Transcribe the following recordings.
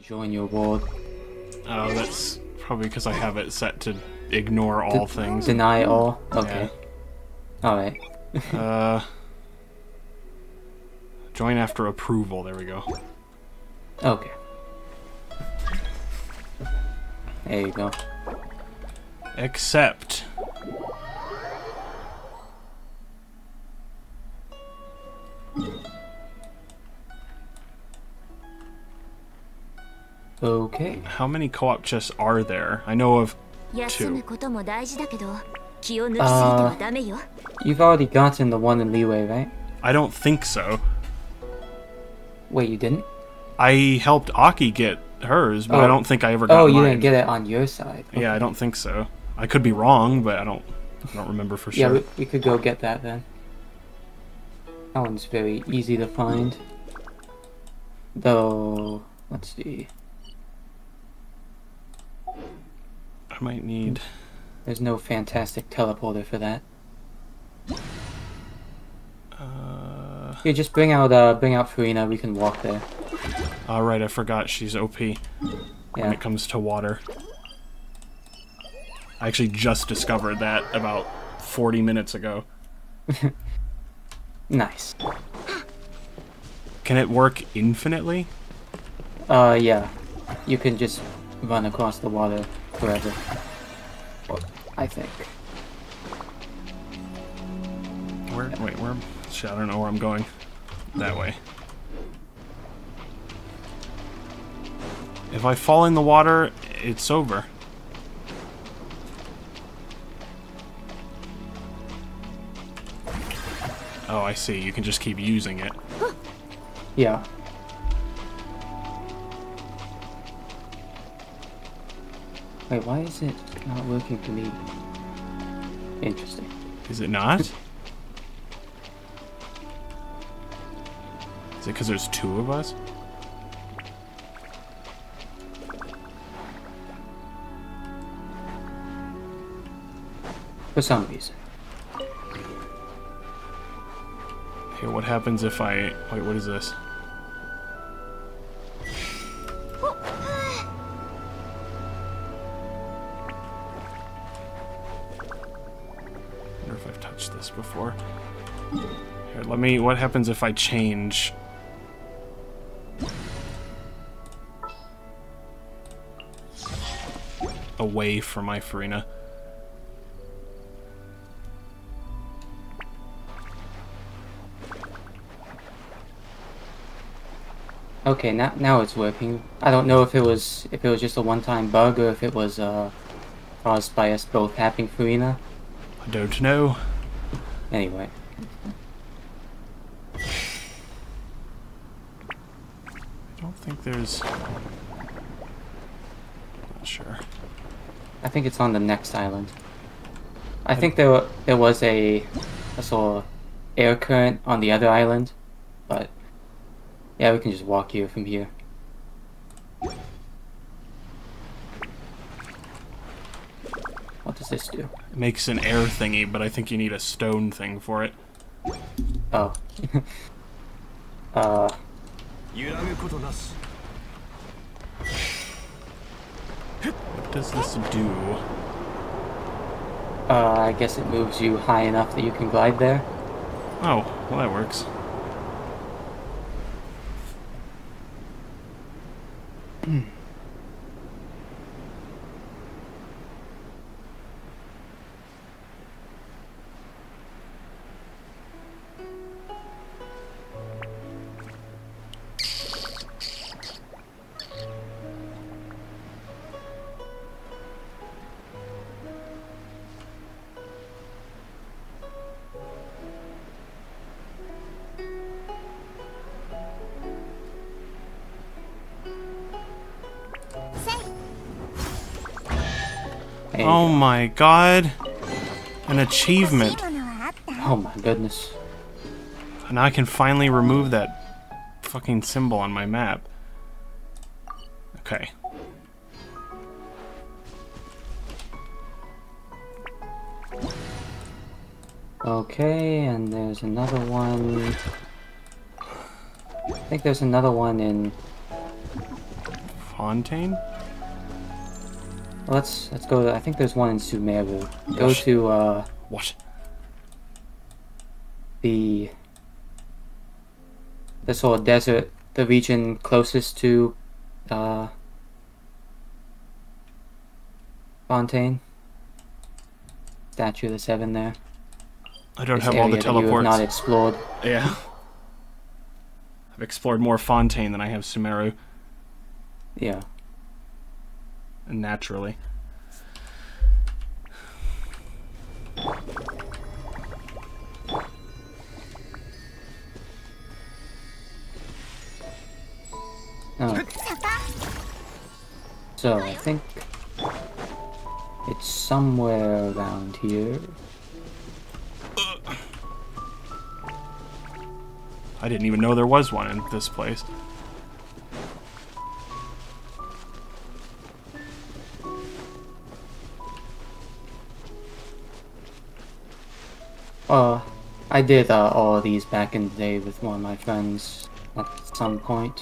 join your world. Oh, that's probably because I have it set to ignore all things. Deny all? Okay. Yeah. Alright. Join after approval, there we go. Okay. There you go. Accept. Okay. How many co-op chests are there? I know of 2. You've already gotten the one in Leeway, right? I don't think so. Wait, you didn't? I helped Aki get hers, but I don't think I ever got mine. Oh, you didn't get it on your side. Okay. Yeah, I don't think so. I could be wrong, but I don't remember for sure. Yeah, we could go get that then. That one's very easy to find. Though, let's see. I might need... There's no fantastic teleporter for that. Here, just bring out Farina. We can walk there. Alright, I forgot she's OP when it comes to water. I actually just discovered that about 40 minutes ago. Nice. Can it work infinitely? Yeah. You can just run across the water forever. Well, I think. Wait, where? Shit, I don't know where I'm going. That way. If I fall in the water, it's over. Oh, I see. You can just keep using it. Yeah. Wait, why is it not working for me? Interesting. Is it not? Is it because there's 2 of us? For some reason. Okay, what happens if I... Wait, what is this? I wonder if I've touched this before. Here, let me... What happens if I change... away from my Farina? Okay, now it's working. I don't know if it was just a one-time bug or if it was caused by us both having Farina. I don't know. Anyway. I don't think there's... Not sure. I think it's on the next island. I think there was a sort of air current on the other island, but yeah, we can just walk here from here. What does this do? It makes an air thingy, but I think you need a stone thing for it. Oh. What does this do? I guess it moves you high enough that you can glide there. Oh, well that works. Oh my god! An achievement! Oh my goodness. And I can finally remove that fucking symbol on my map. Okay. Okay, and there's another one. I think there's another one in Fontaine? Well, let's go. I think there's one in Sumeru. Go What? to What? the sort of desert, the region closest to Fontaine. Statue of the Seven there. I don't This have all the area that you have teleports. not explored. Yeah. I've explored more Fontaine than I have Sumeru. Yeah. Naturally. Oh. So I think it's somewhere around here. I didn't even know there was one in this place. I did all of these back in the day with one of my friends at some point.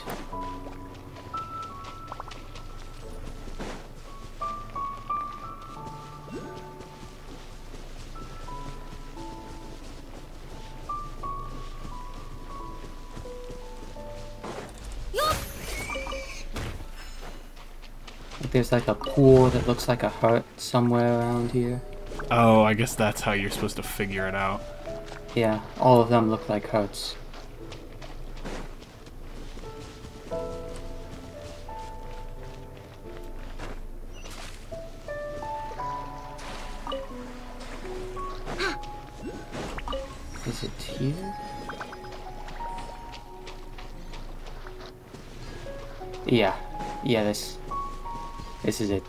There's like a pool that looks like a heart somewhere around here. Oh, I guess that's how you're supposed to figure it out. Yeah, all of them look like hearts. Is it here? Yeah. Yeah, this is it.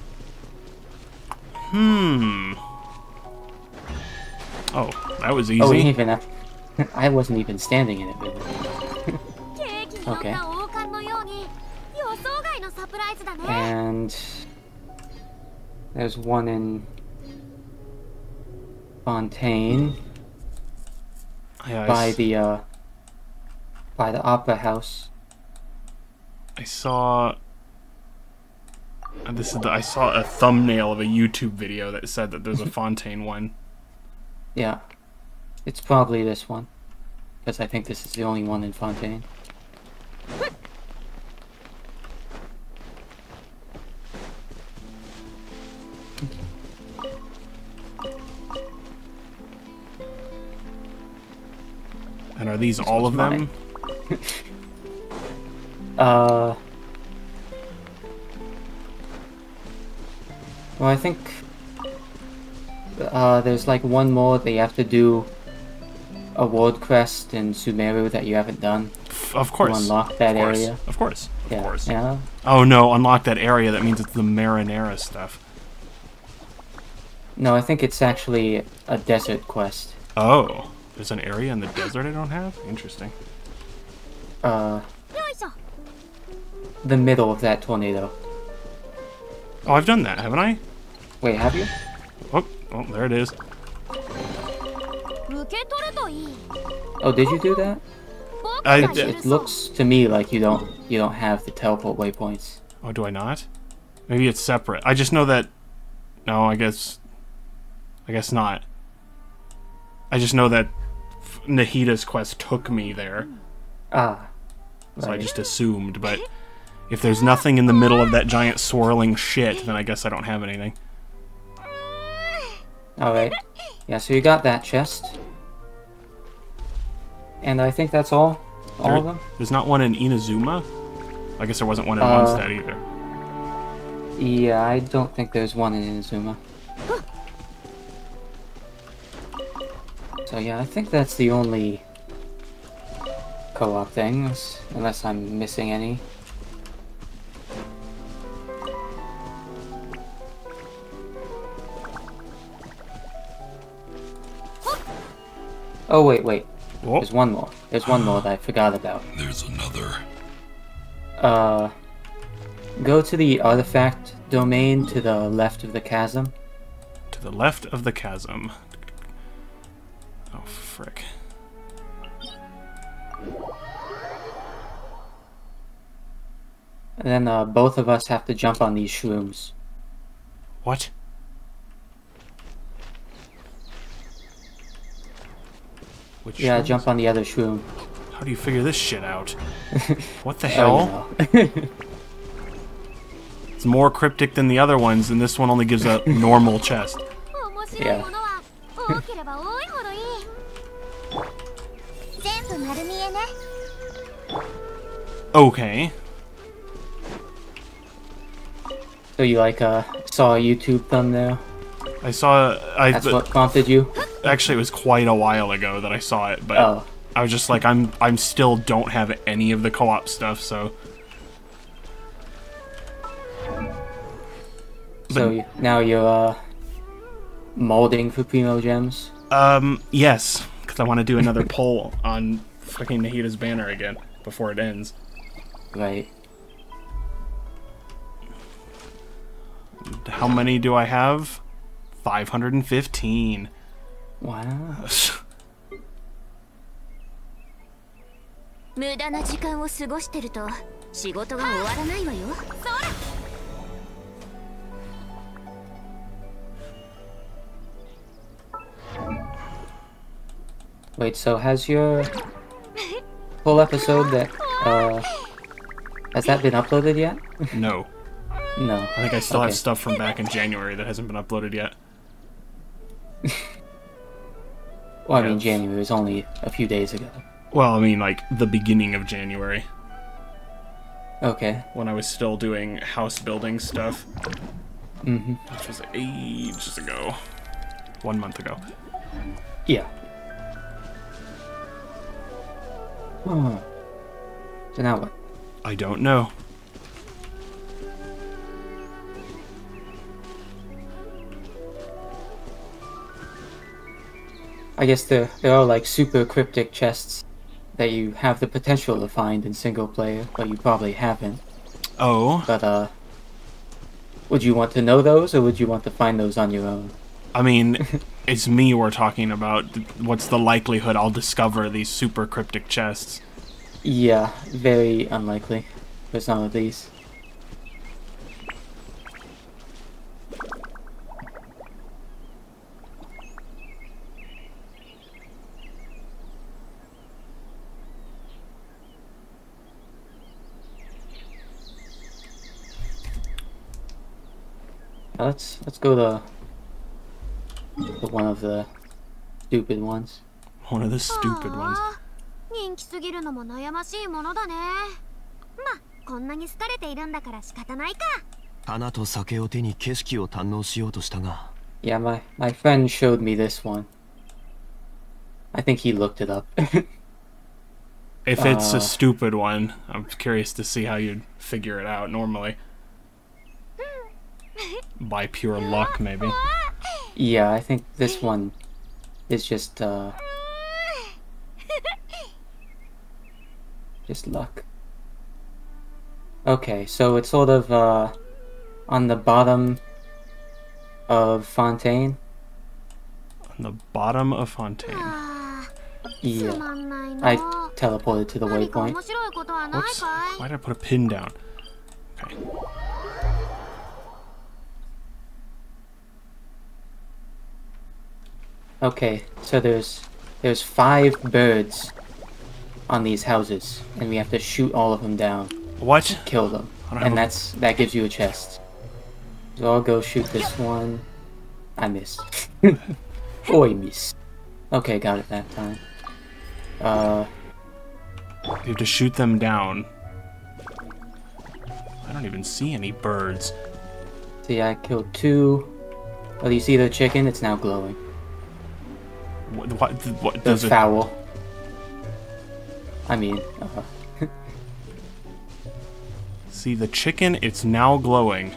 Oh, that was easy. Oh, we didn't even have... I wasn't even standing in it, really. Okay. And... there's one in... Fontaine. Yeah, By the Opera House. I saw... I saw a thumbnail of a YouTube video that said that there's a Fontaine one. Yeah. It's probably this one. Because I think this is the only one in Fontaine. And are these all of them? Well, I think there's like one more that you have to do a world quest in Sumeru that you haven't done. Of course. To unlock that area. Of course. Yeah. Of course. Yeah. Oh no, unlock that area. That means it's the Marinara stuff. No, I think it's actually a desert quest. Oh. There's an area in the desert I don't have? Interesting. The middle of that tornado. Oh, I've done that, haven't I? Wait, have you? Oh, there it is. Oh, did you do that? It looks to me like you don't have the teleport waypoints. Oh, do I not? Maybe it's separate. I just know that... No, I guess not. I just know that Nahida's quest took me there. Ah. So I Right. just assumed, but if there's nothing in the middle of that giant swirling shit, then I guess I don't have anything. Alright. Yeah, so you got that chest. And I think that's all. All of them? There's not one in Inazuma? I guess there wasn't one in Mondstadt either. Yeah, I don't think there's one in Inazuma. So yeah, I think that's the only co-op things, unless I'm missing any. Oh wait. Whoa. There's one more. There's one more that I forgot about. There's another. Go to the artifact domain to the left of the chasm. To the left of the chasm. Oh, frick. And then both of us have to jump on these shrooms. What? Which Yeah, shrooms? jump on the other shroom. How do you figure this shit out? What the Oh, hell? you know. It's more cryptic than the other ones, and this one only gives a normal chest. Yeah. Okay. So you like saw a YouTube thumbnail? I saw. That's what prompted you? Actually, it was quite a while ago that I saw it, but Oh. I was just like, I'm still don't have any of the co-op stuff, so. So now you're molding for Primo Gems? Yes, because I want to do another poll on fucking Nahida's banner again before it ends. Right. How many do I have? 515. Wow. Wait, so has your full episode that has that been uploaded yet? No. No. I think I still Okay. have stuff from back in January that hasn't been uploaded yet. Well, I mean, January was only a few days ago. Well, I mean, like, the beginning of January. Okay. When I was still doing house building stuff. Mm-hmm. Which was ages ago. 1 month ago. Yeah. Oh. So now what? I don't know. I guess there are like super cryptic chests that you have the potential to find in single player, but you probably haven't. Oh. But would you want to know those, or would you want to find those on your own? I mean, it's me we're talking about. What's the likelihood I'll discover these super cryptic chests? Yeah, very unlikely for some of these. Let's go to one of the stupid ones. One of the stupid ones. 人気すぎるのも悩ましいものだね。まあ、こんなに好かれているんだから仕方ないか。 花と酒を手に景色を堪能しようとしたが。 Yeah, my friend showed me this one. I think he looked it up. If it's a stupid one, I'm curious to see how you'd figure it out normally. By pure luck, maybe. Yeah, I think this one is just luck. Okay, so it's sort of on the bottom of Fontaine. On the bottom of Fontaine. Yeah, I teleported to the 何か waypoint. 面白いことはない Whoops. かい Why did I put a pin down? Okay. Okay, so there's 5 birds on these houses, and we have to shoot all of them down, What? kill them, I don't have and a- that gives you a chest. So I'll go shoot this one. I missed. Boy, miss. Okay, got it that time. You have to shoot them down. I don't even see any birds. See, I killed 2. Oh, you see the chicken? It's now glowing. What The does it? fowl. I mean, See the chicken? It's now glowing.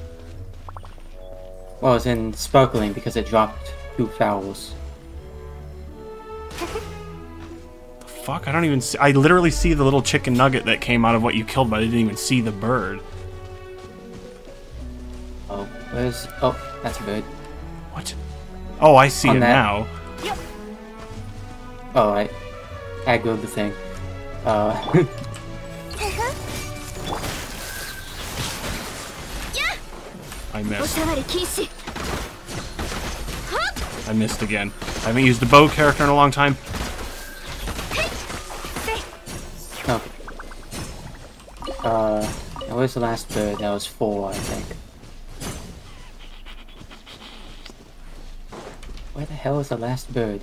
well, it's in sparkling because it dropped 2 fowls. The fuck? I don't even see. I literally see the little chicken nugget that came out of what you killed, but I didn't even see the bird. Oh, where's... Oh, that's a bird. What? Oh, I see On it that. now. Oh, I aggroed the thing. I missed. おしゃわり禁止。 I missed again. I haven't used the bow character in a long time. Okay. Where's the last bird? That was 4, I think. Where the hell is the last bird?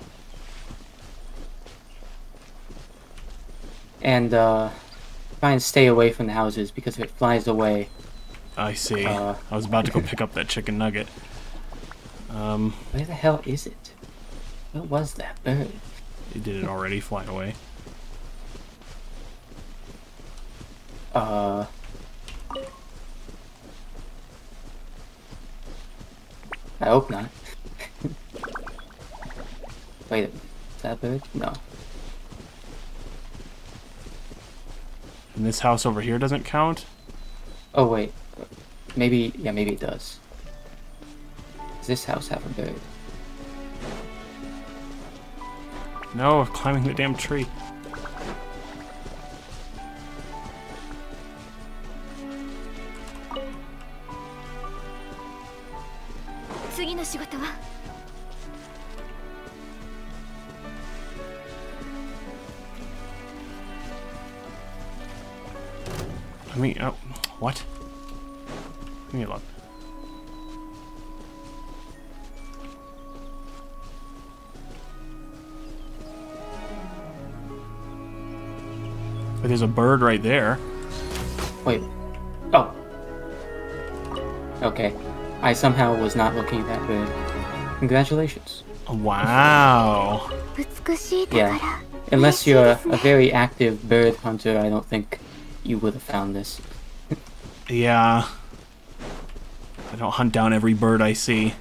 And, try and stay away from the houses, because if it flies away... I see. I was about to go pick up that chicken nugget. Where the hell is it? Where was that bird? It did it already, fly away. I hope not. Wait, is that a bird? No. And this house over here doesn't count? Oh wait, maybe, yeah, maybe it does. Does this house have a bird? No, climbing the damn tree. I mean, oh, what? Leave me alone. But there's a bird right there. Wait. Oh. Okay. I somehow was not looking at that bird. Congratulations. Wow. Yeah. Unless you're a very active bird hunter, I don't think you would have found this. Yeah. I don't hunt down every bird I see.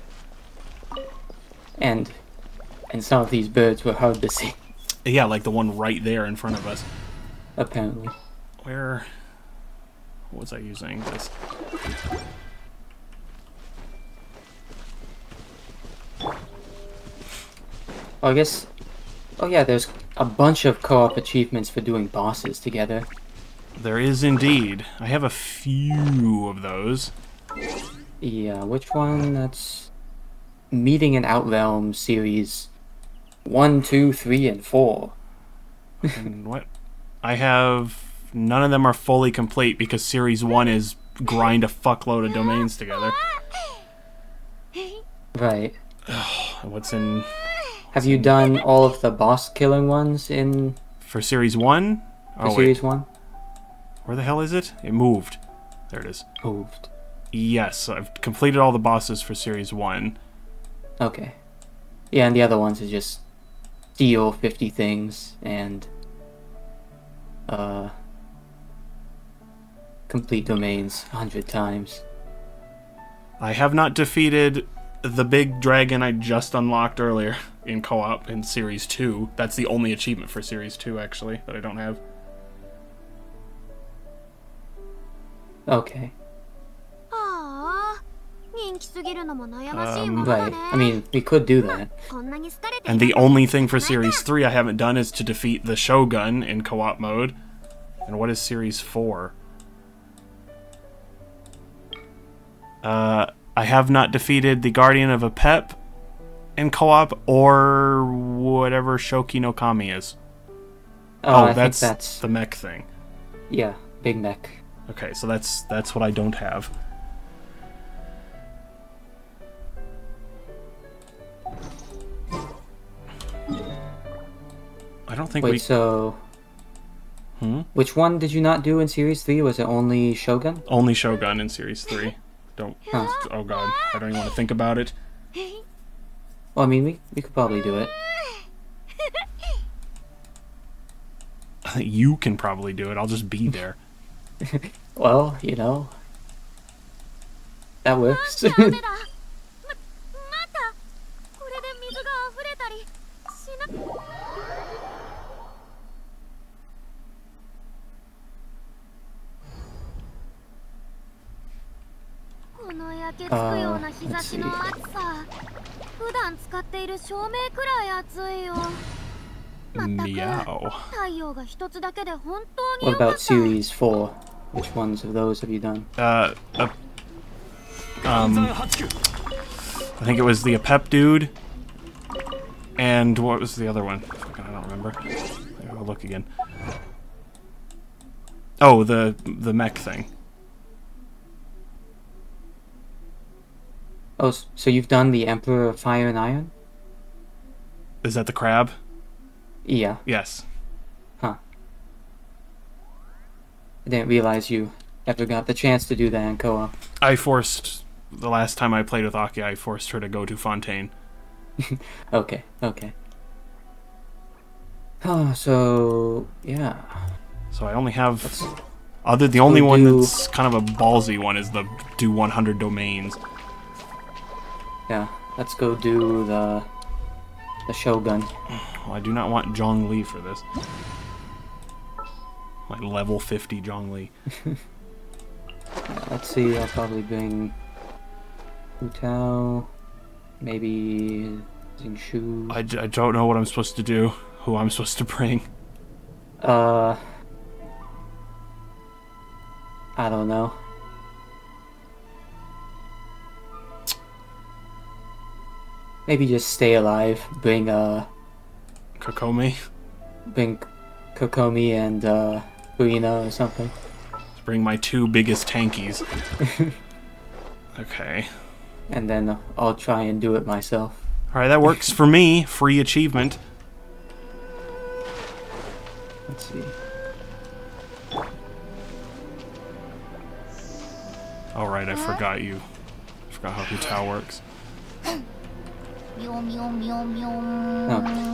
And some of these birds were hard to see. Yeah, like the one right there in front of us. Apparently. Where... What was I using? This... Oh, I guess... Oh yeah, there's a bunch of co-op achievements for doing bosses together. There is indeed. I have a few of those. Yeah, which one? That's... Meeting in Outrealm series 1, 2, 3, and 4. And what? I have... None of them are fully complete because Series 1 is grind a fuckload of domains together. Right. What's in... Have you done all of the boss killing ones in... For Series 1? For Series 1? Where the hell is it? It moved. There it is. Moved. Yes, I've completed all the bosses for Series 1. Okay. Yeah, and the other ones is just steal 50 things and complete domains 100 times. I have not defeated the big dragon I just unlocked earlier in co-op in Series 2. That's the only achievement for Series 2, actually, that I don't have. Okay. Right. I mean, we could do that. And the only thing for Series 3 I haven't done is to defeat the Shogun in co-op mode. And what is Series 4? I have not defeated the Guardian of a Pep in co-op or whatever Shoki no Kami is. I that's think that's the mech thing. Yeah, big mech. Okay, so that's what I don't have. I don't think Wait, so... Which one did you not do in Series 3? Was it only Shogun? Only Shogun in Series 3. Don't... Oh god, I don't even want to think about it. Well, I mean, we could probably do it. You can probably do it, I'll just be there. Well, you know... That works. Let's see. Meow. What about Series 4? Which ones of those have you done? I think it was the Apep dude. And what was the other one? I don't remember. I'll look again. Oh, the mech thing. Oh, so you've done the Emperor of Fire and Iron? Is that the crab? Yeah. Yes. Huh. I didn't realize you ever got the chance to do that in co-op. I forced... The last time I played with Aki, I forced her to go to Fontaine. Okay, okay. Oh, so... yeah. So I only have... The only one do- that's kind of a ballsy one is the do 100 domains. Yeah, let's go do the Shogun. Well, I do not want Zhongli for this. Like level 50 Zhongli. Let's see, I'll probably bring Hu Tao, maybe Xingqiu. I don't know what I'm supposed to do. Who I'm supposed to bring. I don't know. Maybe just stay alive. Bring Kokomi. bring Kokomi and Burina or something. Let's bring my two biggest tankies. Okay. And then I'll try and do it myself. Alright, that works for me. Free achievement. Let's see. Alright, I forgot you. I forgot how Hu Tao works. Oh.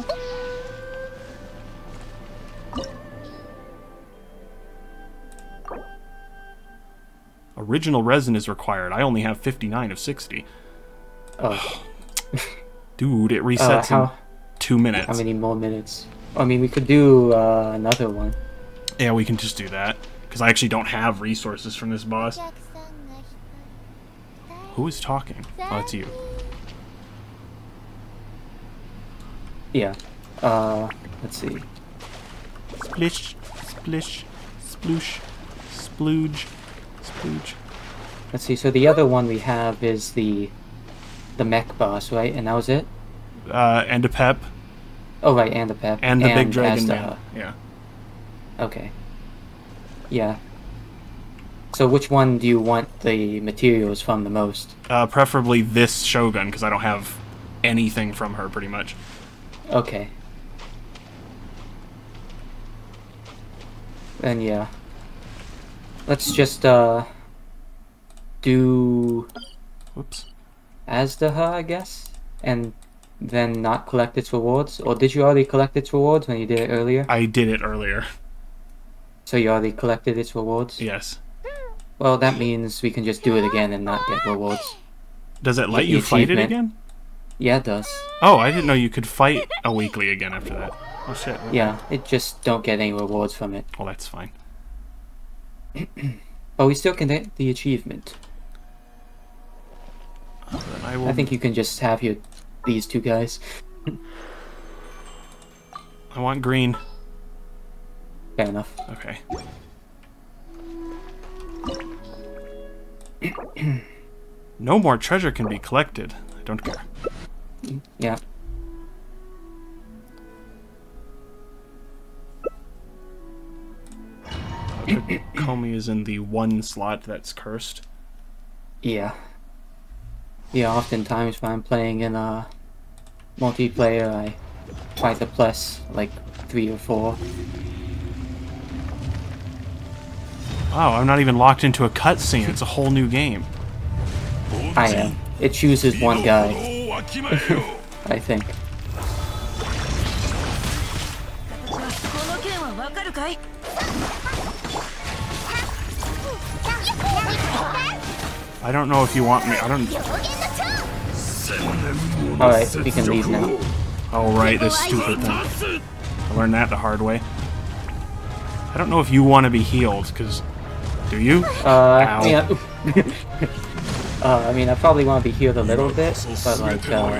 Original resin is required. I only have 59 of 60. Oh. Dude, it resets in 2 minutes. How many more minutes? I mean, we could do another one. Yeah, we can just do that. Because I actually don't have resources from this boss. Who is talking? Oh, it's you. Yeah. Let's see. Splish, splish, sploosh, splooge, splooge. Let's see. So the other one we have is the mech boss, right? And that was it? And a pep. Oh, right, and the pep. And the big dragon Aztha. man. Yeah. Okay. Yeah. So which one do you want the materials from the most? Preferably this Shogun, because I don't have anything from her, pretty much. Okay. Then yeah. Let's just do Whoops. Aztha, I guess, and then not collect its rewards. Or did you already collect its rewards when you did it earlier? I did it earlier. So you already collected its rewards? Yes. Well, that means we can just do it again and not get rewards. Does it let The you fight it achievement. again? Yeah, it does. Oh, I didn't know you could fight a weekly again after that. Oh shit. Yeah, it just don't get any rewards from it. Well, that's fine. But we still can get the achievement. Then I will. I think you can just have these two guys. I want green. Fair enough. Okay. No more treasure can be collected. I don't care. Yeah. Komi is in the one slot that's cursed. Yeah. Yeah, oftentimes when I'm playing in multiplayer, I try to plus like 3 or 4. Wow, I'm not even locked into a cutscene. It's a whole new game. I am. It chooses one guy, I think. I don't know if you want me. I don't. Alright, we can leave now. Oh, right, this stupid thing. I learned that the hard way. I don't know if you want to be healed, because. Do you? Yeah. I mean, I probably want to be healed a little bit, but like,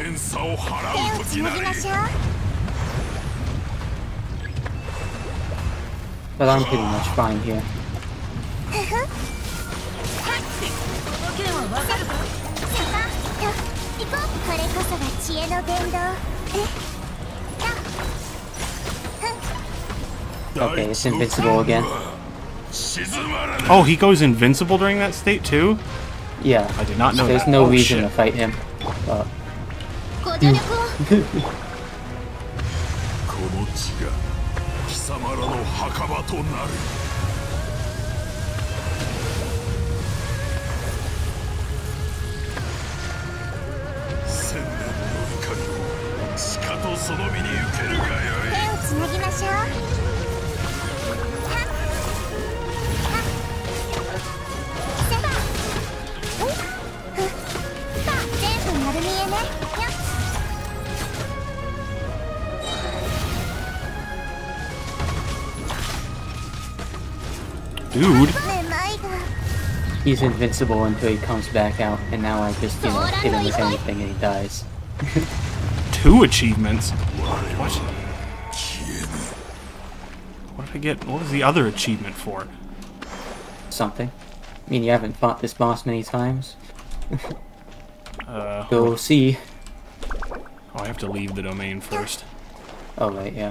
but I'm pretty much fine here. Okay, it's invincible again. Oh, he goes invincible during that state too? Yeah. I did not know There's that. no Oh, reason shit. to fight him. But ご助力をこの地が貴様らの墓場となる。千年の怒りをしかとその身に受けるがよい。 手をつなぎましょう。全部丸見えね。よっ Dude. めまいが he's invincible until he comes back out, and now I just, you know, hit him with anything and he dies. 2 achievements? What? What did I get? What was the other achievement for? Something. I mean, you haven't fought this boss many times. Oh, Go see. I have to leave the domain first. Oh, right, yeah.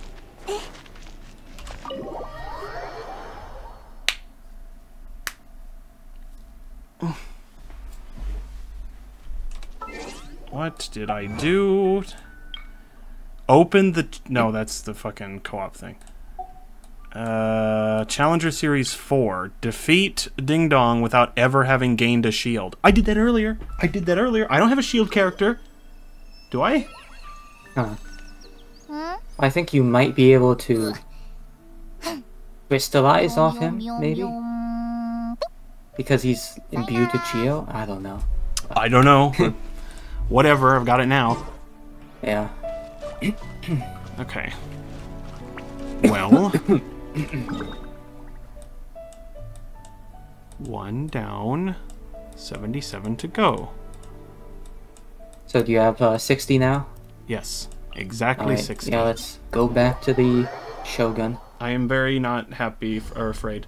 What did I do? Open the... No, that's the fucking co-op thing. Challenger Series 4. Defeat Ding Dong without ever having gained a shield. I did that earlier. I don't have a shield character. Do I? Huh. I think you might be able to crystallize off him, maybe? Because he's imbued with Geo? I don't know. I don't know. Whatever, I've got it now. Yeah. Okay. Well... 1 down, 77 to go. So do you have 60 now? Yes, exactly Alright, 60. yeah, let's go back to the Shogun. I am very not happy or afraid.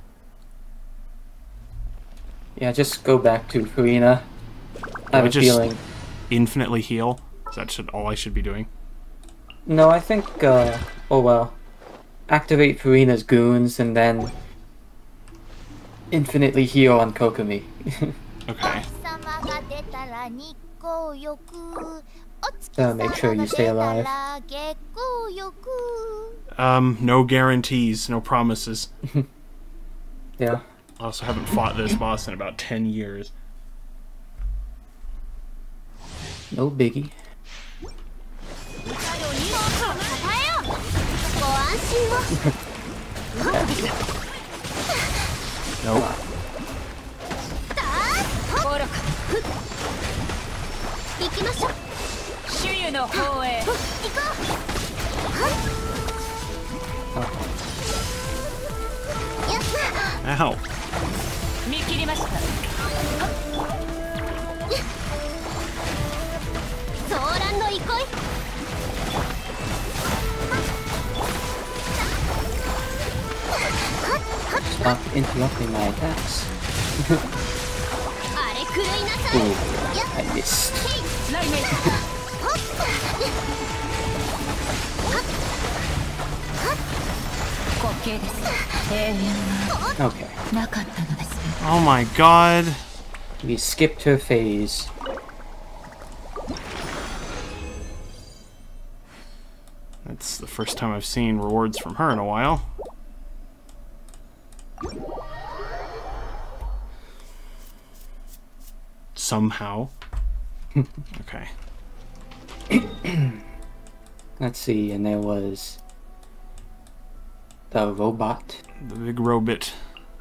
Yeah, just go back to Farina. I have a just feeling. infinitely heal? Is that all I should be doing? No, I think, oh well. Activate Farina's goons and then infinitely heal on Kokomi. Okay. So make sure you stay alive. No guarantees, no promises. Yeah. I also haven't fought this boss in about 10 years. No biggie. Nope. Ow. Stop interrupting my attacks. Ooh, I missed. Okay. Oh my god. We skipped her phase. That's the first time I've seen rewards from her in a while. Somehow. Okay. Let's see, and there was the robot. The big robot.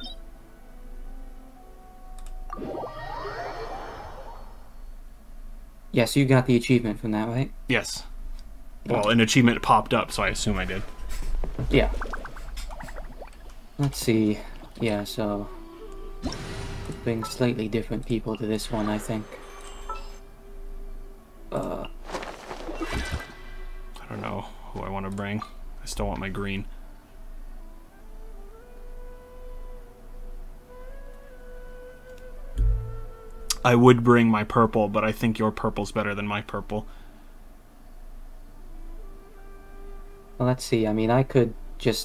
Yeah, so you got the achievement from that, right? Yes. Well, an achievement popped up, so I assume I did. Yeah. Let's see. Yeah, so bring slightly different people to this one, I think. I don't know who I want to bring. I still want my green. I would bring my purple, but I think your purple's better than my purple. Well, let's see. I mean, I could just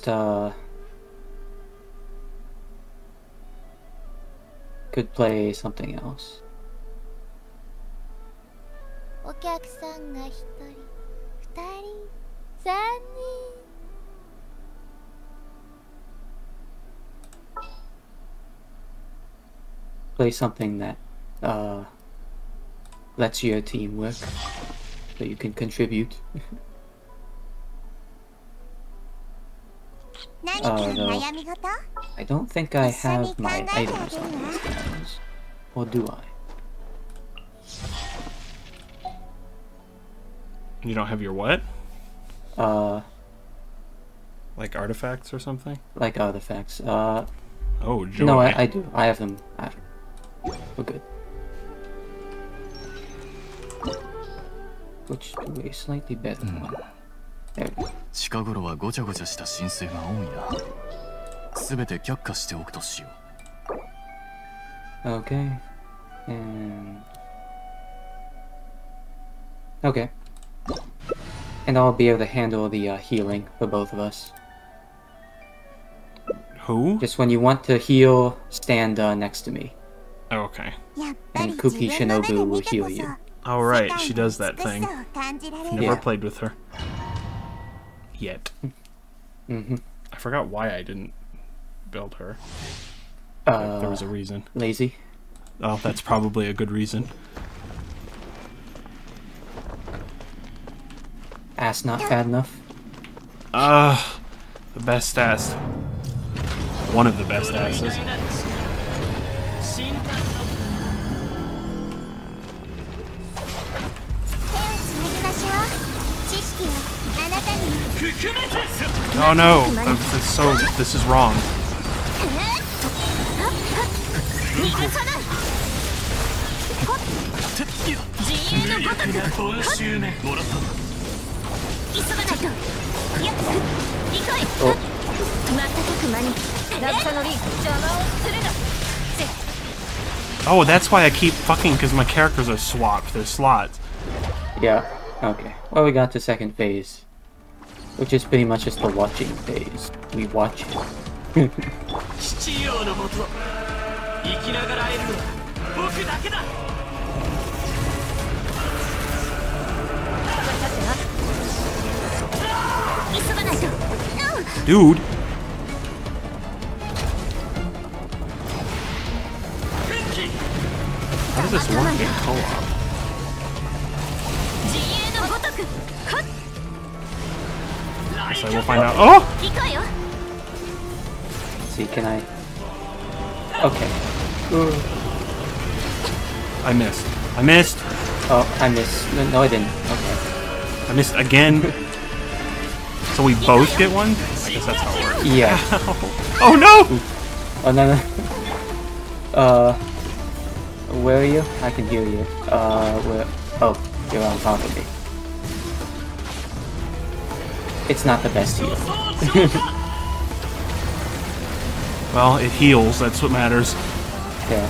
could play something else. お客さんが1人、2人、3人。 Play something that lets your team work, so you can contribute. 何か no. 悩み事 I don't think I have my items on these guys. Or do I? You don't have your what? Like artifacts or something? Like artifacts. Oh, joy. No, I do. I have them. I have them. We're good. Switch to a slightly better one. There we go. 近頃はごちゃごちゃした申請が多いな。すべて却下しておくとしよう。 Okay. And... Okay. And I'll be able to handle the healing for both of us. Who? Just when you want to heal, stand next to me. Oh, okay. やっぱり And 自 Cookie 分の目で Shinobu 見 will て heal こ you. そ Oh, right. She does that 世界 thing. の美しさを感じられる Never Yeah. played with her. Yet. Mm-hmm. I forgot why I didn't build her. There was a reason. Lazy. Oh, that's probably a good reason. Ass not fat enough. The best ass. One of the best asses. 手をつなぎましょう知識はあなたに Oh no! This is wrong. 逃がさない自由のごとく急がないとやっ行こい瞬く間に渚のリー邪魔をするな Oh, that's why I keep fucking, because my characters are swapped. They're slots. Yeah. Okay. Well, we got to second phase. Which is pretty much just the watching phase. We watch it. 父よのもと生きながら会えるのは僕だけだ急がないと Dude! How does this work in co-op? 自由のごとく Guess I will find out. Oh! 行こうよ See, can I... Okay. I missed. I missed. Oh, I missed. No, I didn't. Okay. I missed again. So we both get one? I guess that's how it works. Yeah. Oh no! Oh, no, no. Where are you? I can hear you. Where? Oh, you're on top of me. It's not the best heal. Well, it heals. That's what matters. Yeah.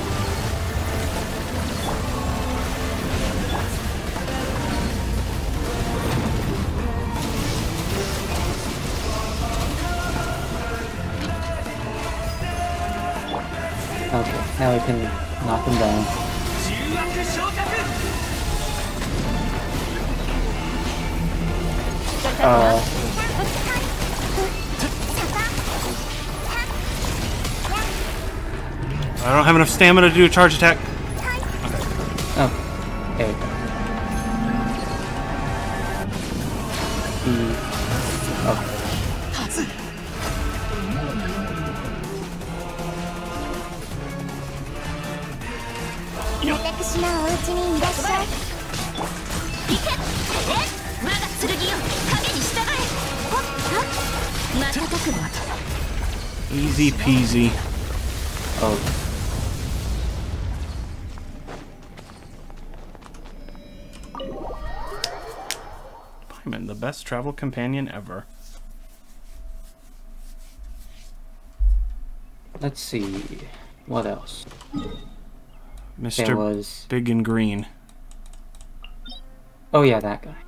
Okay, now we can knock him down. I don't have enough stamina to do a charge attack. Oh, there we go. Okay. 私のお家にいらっしゃい行け我が剣よ影に従えほっ瞬く間 Easy peasy. Oh. Paimon, the best travel companion ever. Let's see. What else? Mr. was... Big and Green. Oh yeah, that guy.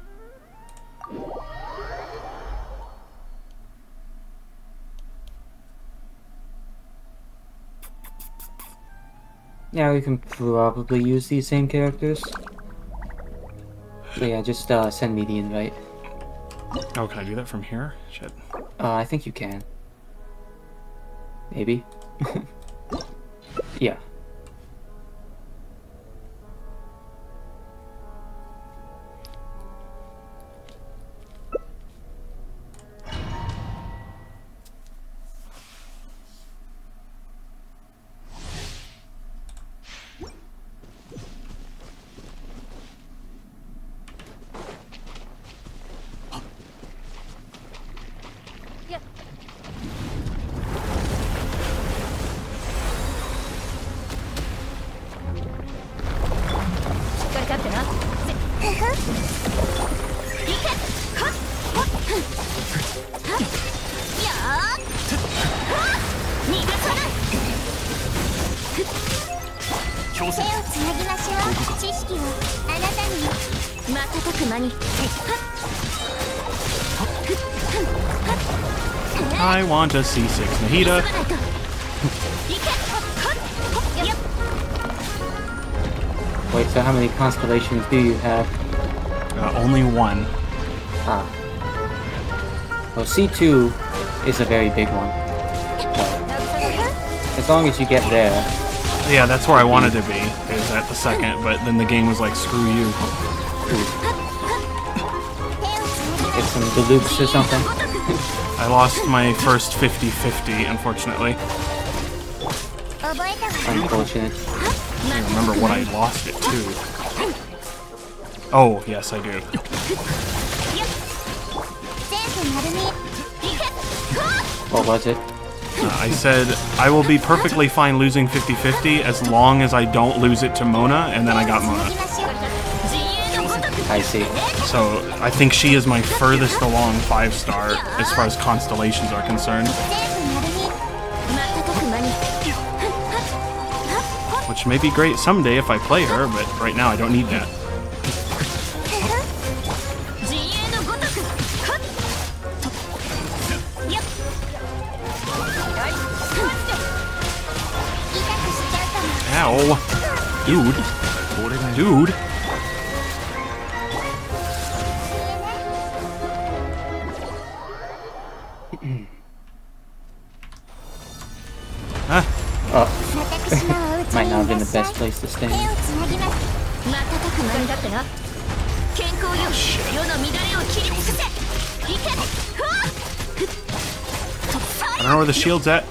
Yeah, we can probably use these same characters. So yeah, just send me the invite. Oh, can I do that from here? Shit. I think you can. Maybe. Yeah. I want a C6 Nahida. Wait, so how many constellations do you have? Only one. Ah. Well, C2 is a very big one. As long as you get there. Yeah, that's where I wanted to be, is at the second, but then the game was like, screw you. Get some Deluxe or something. I lost my first 50-50, unfortunately. Unfortunate. I don't remember what I lost it to. Oh, yes, I do. What was it? I said, I will be perfectly fine losing 50-50 as long as I don't lose it to Mona, and then I got Mona. I see. So, I think she is my furthest along 5-star as far as constellations are concerned. Which may be great someday if I play her, but right now I don't need that. Ow. Dude. Dude. Huh? Oh. Might not have been the best place to stand. I don't know where the shield's at.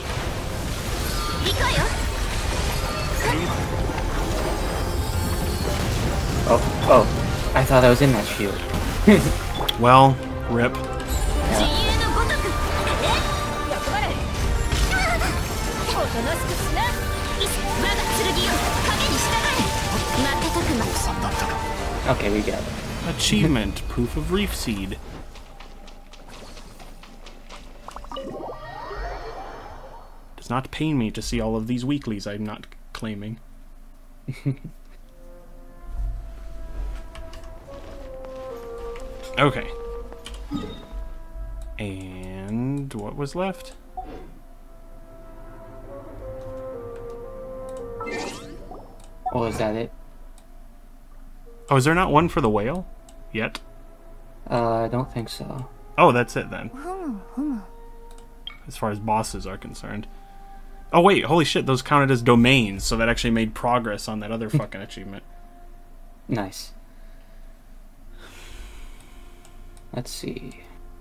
Oh, I thought I was in that shield. Well, rip. Okay, we got it. Achievement, proof of reef seed. Does not pain me to see all of these weeklies I'm not claiming. Okay. And what was left? Oh, is that it? Oh, is there not one for the whale? Yet? I don't think so. Oh, that's it then. As far as bosses are concerned. Oh wait, holy shit, those counted as domains, so that actually made progress on that other fucking achievement. Nice. Let's see.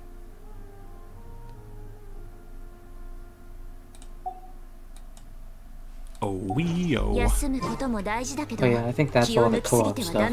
Oh, wee-oh. Oh yeah, I think that's all the co-op stuff.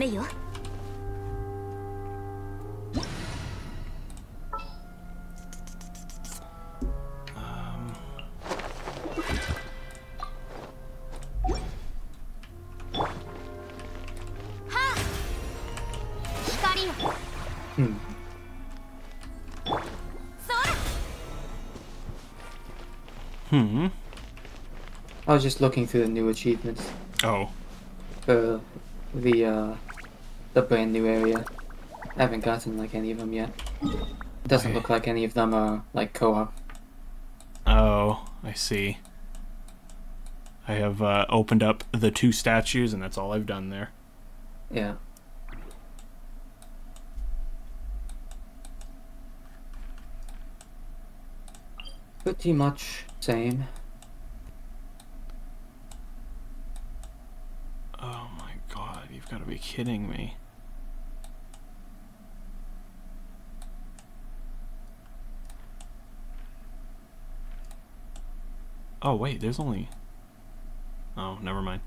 I was just looking through the new achievements. Oh. for the brand new area. I haven't gotten like any of them yet. It doesn't look like any of them are like co-op. Oh, I see. I have opened up the 2 statues, and that's all I've done there. Yeah. Pretty much same. Oh my god, you've got to be kidding me. Oh wait, there's only... Oh, never mind.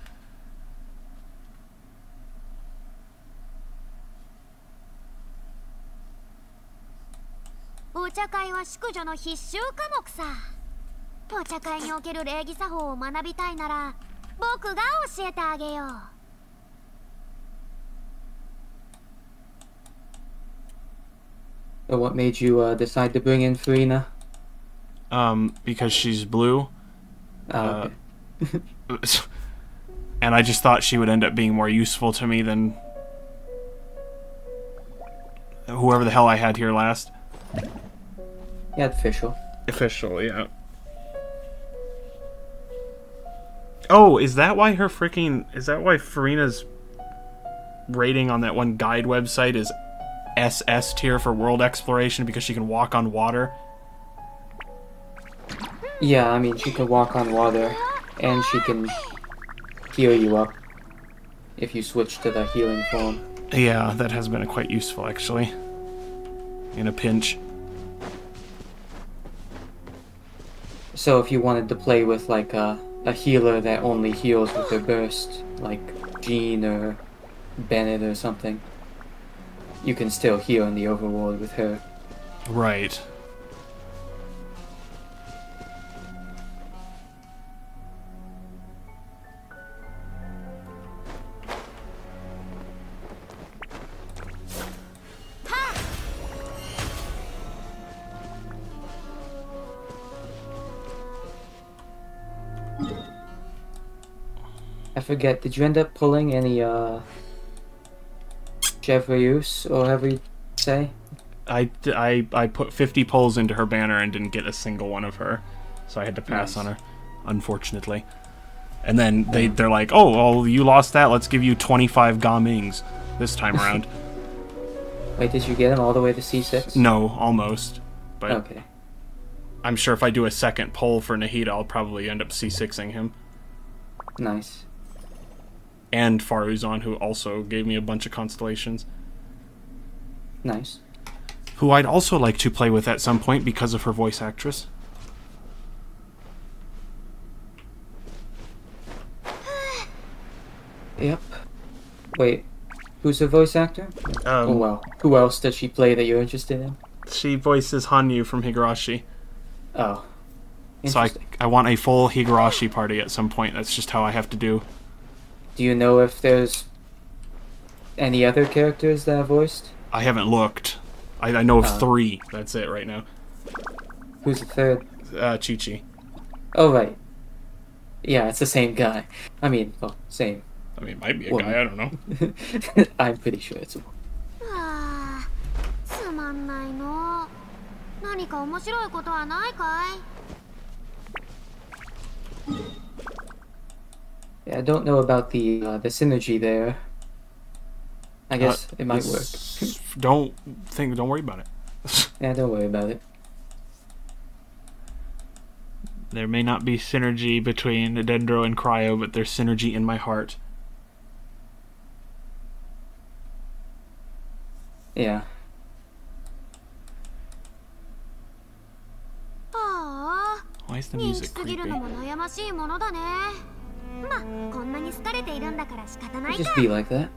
Oh, お茶会は淑女の必修科目さ。お茶会における礼儀作法を学びたいなら、僕が教えてあげよう。 So what made you decide to bring in Farina? Because she's blue. Oh, okay. And I just thought she would end up being more useful to me than whoever the hell I had here last. Yeah, official. Official, yeah. Oh, is that why her freaking... Is that why Farina's rating on that one guide website is SS tier for world exploration? Because she can walk on water? Yeah, I mean, she can walk on water, and she can heal you up if you switch to the healing form. Yeah, that has been quite useful, actually. In a pinch. So if you wanted to play with, like, a healer that only heals with her burst, like Jean or Bennett or something, you can still heal in the overworld with her. Right. I forget, did you end up pulling any, Chevreuse, or however you say? I put 50 pulls into her banner and didn't get a single one of her. So I had to pass on her, unfortunately. And then they're like, oh, well, you lost that, let's give you 25 Gamings this time around. Wait, did you get him all the way to C6? No, almost. But okay. I'm sure if I do a second pull for Nahida, I'll probably end up C6ing him. Nice. And Faruzan, who also gave me a bunch of constellations. Nice. Who I'd also like to play with at some point because of her voice actress. Yep. Wait, who's the voice actor? Oh well, who else does she play that you're interested in? She voices Hanyu from Higurashi. Oh. So I want a full Higurashi party at some point. That's just how I have to do. Do you know if there's any other characters that are voiced? I haven't looked. I know of 3. That's it right now. Who's the third? Chi-Chi. Oh, right. Yeah, it's the same guy. I mean, well, same. I mean, it might be a guy, I don't know. I'm pretty sure it's a woman. つまんないの。何か面白いことはないかい? Yeah, I don't know about the synergy there. I guess it might work. Don't worry about it. Yeah, don't worry about it. There may not be synergy between Dendro and Cryo, but there's synergy in my heart. Yeah. Why is the music creepy? Just be like that.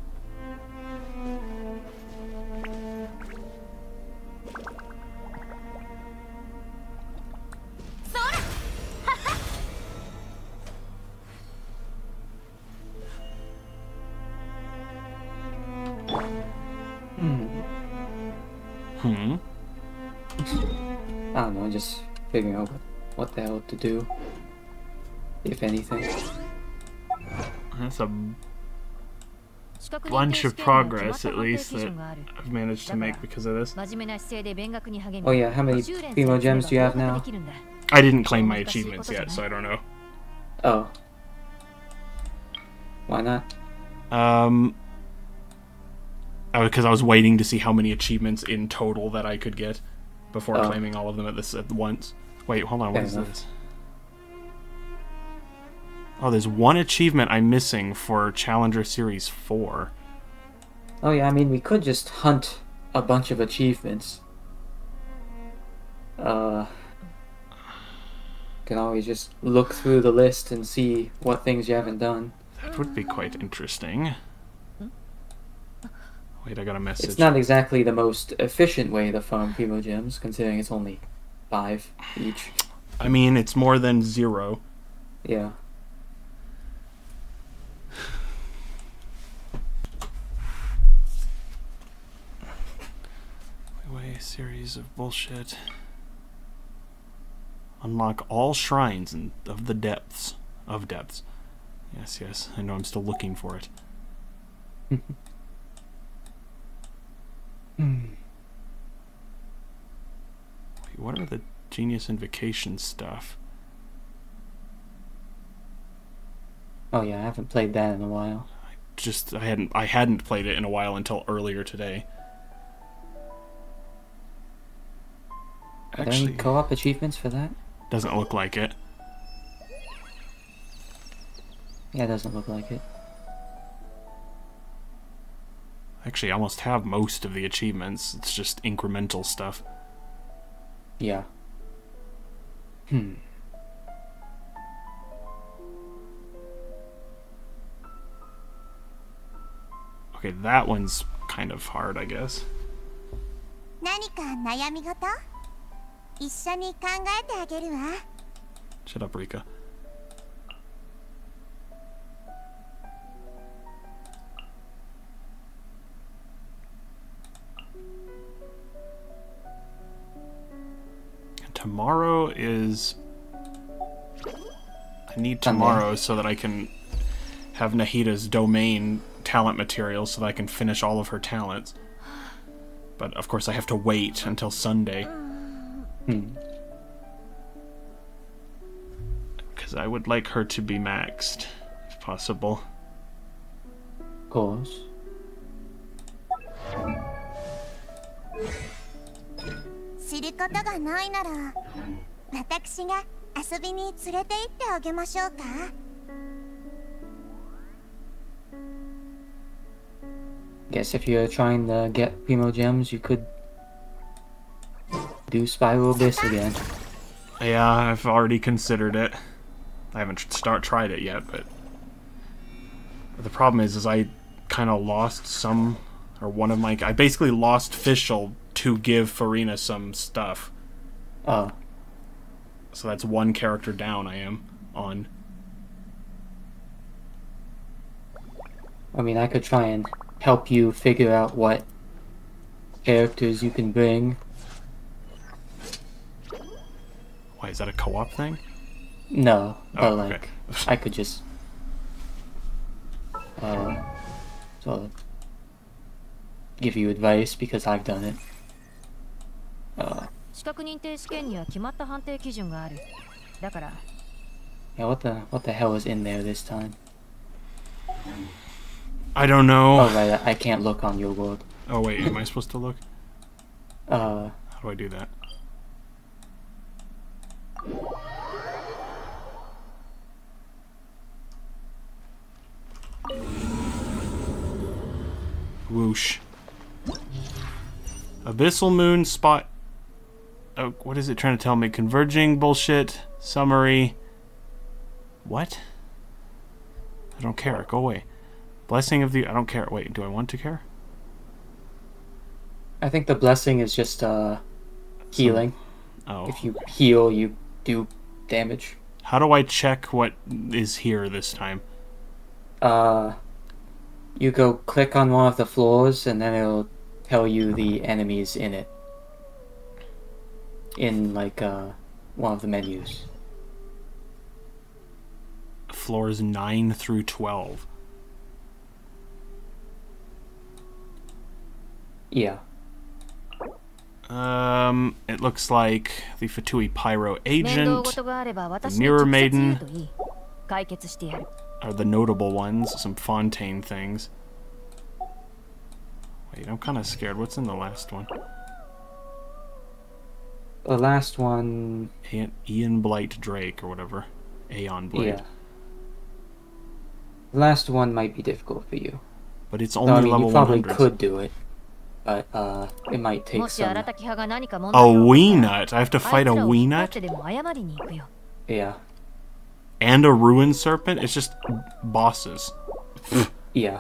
I don't know, just figuring out what the hell to do, if anything. That's a bunch of progress, at least, that I've managed to make because of this. Oh yeah, how many Primo Gems do you have now? I didn't claim my achievements yet, so I don't know. Oh. Why not? Because I was waiting to see how many achievements in total that I could get before claiming all of them at once. Wait, hold on, what is this? Oh, there's one achievement I'm missing for Challenger Series 4. Oh yeah, I mean, we could just hunt a bunch of achievements. Can always just look through the list and see what things you haven't done. That would be quite interesting. Wait, I got a message. It's not exactly the most efficient way to farm Primo Gems, considering it's only 5 each. I mean, it's more than 0. Yeah. A series of bullshit. Unlock all shrines of the depths. Of depths. Yes, yes. I know I'm still looking for it. Wait, what are the Genius Invocation stuff? Oh yeah, I haven't played that in a while. I hadn't played it in a while until earlier today. Are there any co-op achievements for that? Doesn't look like it. Yeah, it doesn't look like it. Actually, I almost have most of the achievements. It's just incremental stuff. Yeah. Okay, that one's kind of hard, I guess. 何か悩み事？一緒に考えてあげるわ。 Shut up, Rika. Tomorrow is... I need tomorrow so that I can have Nahida's domain talent materials so that I can finish all of her talents. But of course I have to wait until Sunday. Because I would like her to be maxed, if possible. Of course. 知ることがないなら、私が遊びに連れて行ってあげましょうか。 Guess if you're trying to get Primo Gems, you could do Spiral Abyss again. Yeah, I've already considered it. I haven't tried it yet, but the problem is I kind of lost some, or one of my... I basically lost Fischl to give Farina some stuff. Oh. So that's one character down I am on. I mean, I could try and help you figure out what characters you can bring. Why, is that a co-op thing? No, but Oh, like, okay. I could just sort of give you advice because I've done it. 資格認定試験には決まった判定基準がある。だから。 Yeah, what the hell is in there this time? I don't know. Oh right, I can't look on your world. Oh wait, am I supposed to look? Uh, How do I do that? Whoosh. Abyssal Moon spot... Oh, what is it trying to tell me? Converging bullshit. Summary. What? I don't care. Go away. Blessing of the... I don't care. Wait, do I want to care? I think the blessing is just healing. Oh. If you heal, you do damage. How do I check what is here this time? You go click on one of the floors and then it'll tell you the enemies in it. In like one of the menus. floors 9 through 12. Yeah. It looks like the Fatui Pyro 面倒 Agent 事があれば私 The に Mirror 直接言う Maiden といい。解決してやる。 are the notable ones. Some Fontaine things. Wait, I'm kind of scared. What's in the last one? The last one... Ian Blight Drake or whatever. Aeon Blight. Yeah. The last one might be difficult for you. But it's So, only I mean, level you probably 100. could do it. But, it might take もし some... 荒滝派が何か問 A 題を起こしたら Weenut? I have to あい fight つ a らを引っ張っ Weenut? てでも謝りに行くよ。 Yeah. And a Ruin Serpent? It's just bosses. Yeah.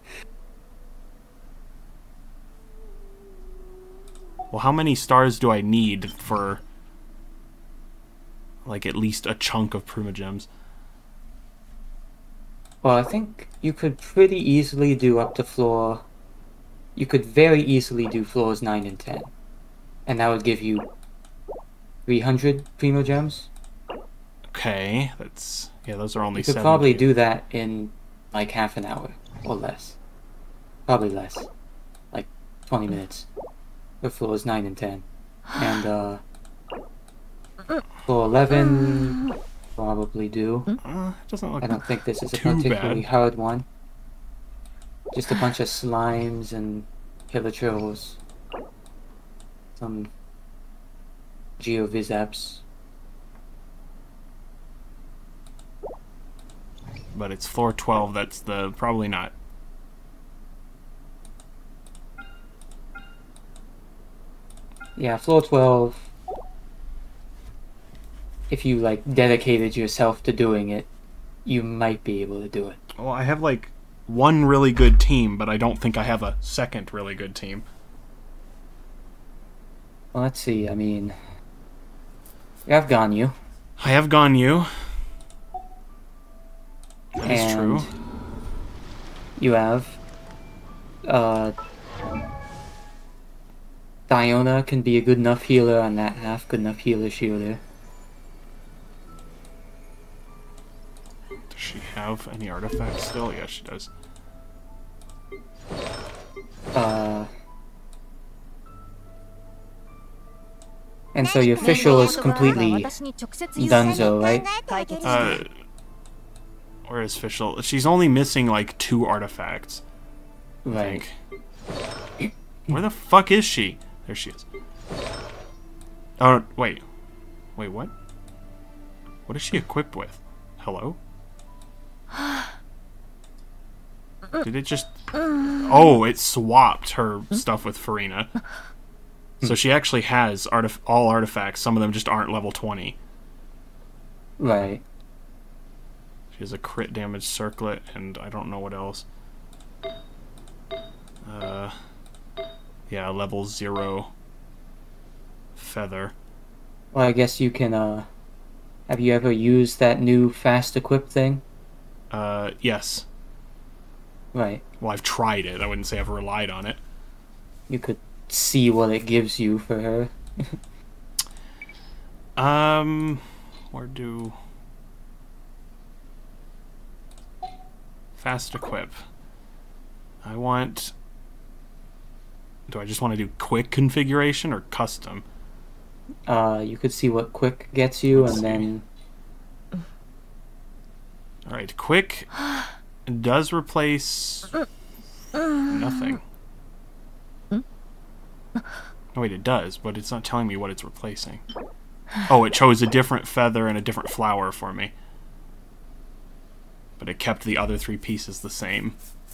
Well, how many stars do I need for, like, at least a chunk of Primogems? Well, I think you could pretty easily do up to floor... You could very easily do floors 9 and 10. And that would give you 300 Primo Gems. Okay, that's... Yeah, those are only You could 70. probably do that in, like, half an hour. Or less. Probably less. Like, 20 minutes. For floors 9 and 10. And, floor 11... Probably do. It doesn't look... I don't think this is a too particularly bad. hard one. Just a bunch of slimes and Hilichurls. Some Geovizaps. But it's floor 12, that's the... Probably not. Yeah, floor 12. If you, like, dedicated yourself to doing it, you might be able to do it. Well, I have, like, one really good team, but I don't think I have a second really good team. Well, let's see, I mean... You have Ganyu. I have Ganyu. That is true. You have... Diona can be a good enough healer on that half, good enough healer shielder. Does she have any artifacts still? Yeah, she does. And so your official is completely donezo, right? Where is Fischl? She's only missing like 2 artifacts. I Right. think. Where the fuck is she? There she is. Oh, wait. Wait, what? What is she equipped with? Hello? Did it just... Oh, it swapped her stuff with Farina. So she actually has all artifacts. Some of them just aren't level 20. Right. She has a crit damage circlet, and I don't know what else. Yeah, level 0 feather. Well, I guess you can, have you ever used that new fast equip thing? Yes. Right. Well, I've tried it. I wouldn't say I've relied on it. You could see what it gives you for her. Where do... Fast equip. I want... Do I just want to do quick configuration or custom? You could see what quick gets you, Let's and then... Alright, quick does replace... nothing. Oh wait, it does, but it's not telling me what it's replacing. Oh, it chose a different feather and a different flower for me. But it kept the other 3 pieces the same.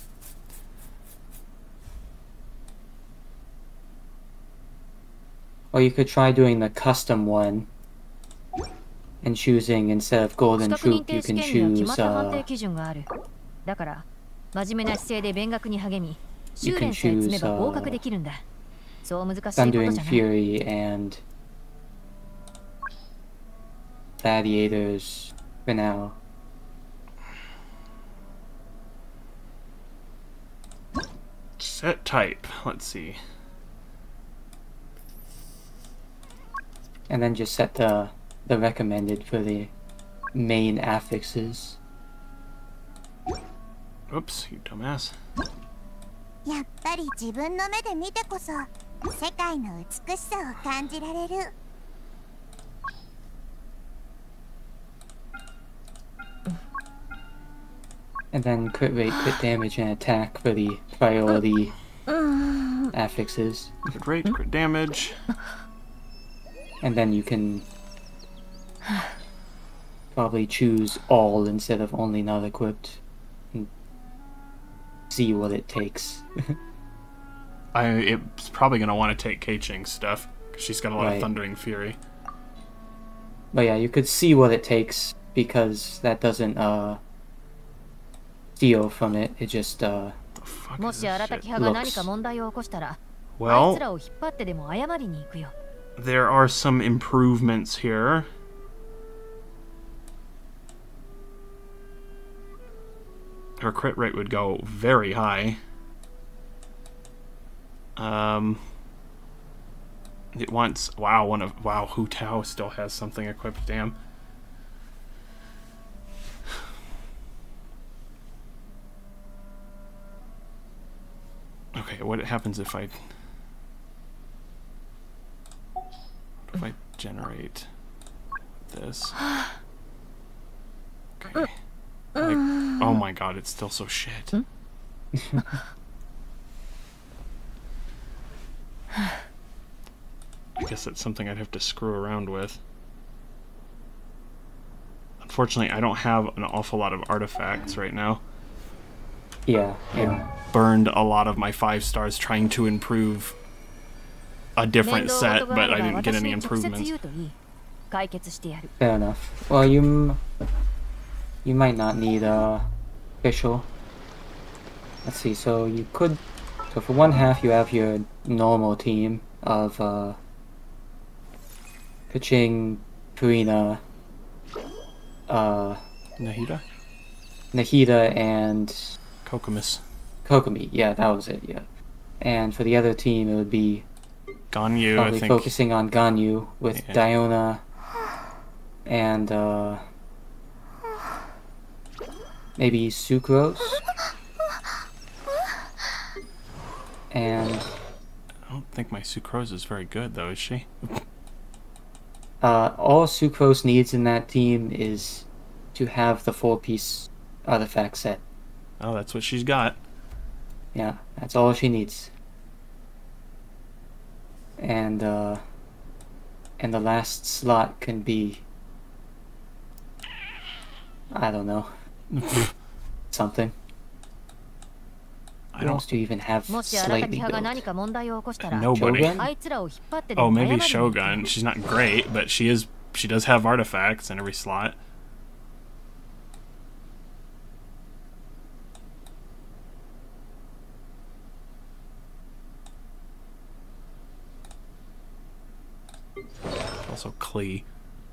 Or you could try doing the custom one. And choosing, instead of golden 資格認 troop, 定 you 試 can 験には決 choose, まった判定基準がある。だから真面目な姿勢で勉学に励み、修練さえ積めば合格できるんだ。そう難しいことじゃ Thundering ない。 Fury and Gladiators for now. Set type. Let's see. And then just set the recommended for the main affixes. Oops, you dumbass. やっぱり自分の目で見てこそ世界の美しさを感じられる。 And then crit rate, crit damage, and attack for the priority affixes. Crit rate, crit damage. And then you can probably choose all instead of only not equipped. And see what it takes. It's probably going to want to take Kei-Ching's stuff, because she's got a lot Right. of Thundering Fury. But yeah, you could see what it takes, because that doesn't, steal from it. It just, The fuck も is し this 新た shit? き派が何か問題を起こしたら、あい Well, つらを引っ張ってでも謝りに行くよ。 there are some improvements here. Her crit rate would go very high. It wants wow, Hu Tao still has something equipped, damn. Okay, what happens if I generate this? Okay. Like, oh my god, it's still so shit. I guess that's something I'd have to screw around with. Unfortunately, I don't have an awful lot of artifacts right now. yeah, yeah. Burned a lot of my 5 stars trying to improve a different set, but I didn't get any improvements. 解決してやる。 Fair enough. Well, you might not need official. Let's see. So you could. So for one half, you have your normal team of pitching Purina, Nahida? Nahida, and Kokomis. Kokomi. Yeah, that was it. Yeah. And for the other team, it would be Ganyu, I probably think. focusing on Ganyu with Yeah. Diona and maybe Sucrose. And I don't think my Sucrose is very good, though, is she? all Sucrose needs in that team is to have the 4-piece artifact set. Oh, that's what she's got. Yeah, that's all she needs. And the last slot can be, I don't know, something. I Who else don't. do you even have もし新たき slightly 派が built? 何か問題を起こしたら、 Nobody. Shogun? あいつらを引っ張ってで Oh, も謝り maybe に行く。 Shogun. She's not great, but she does have artifacts in every slot. Also Klee.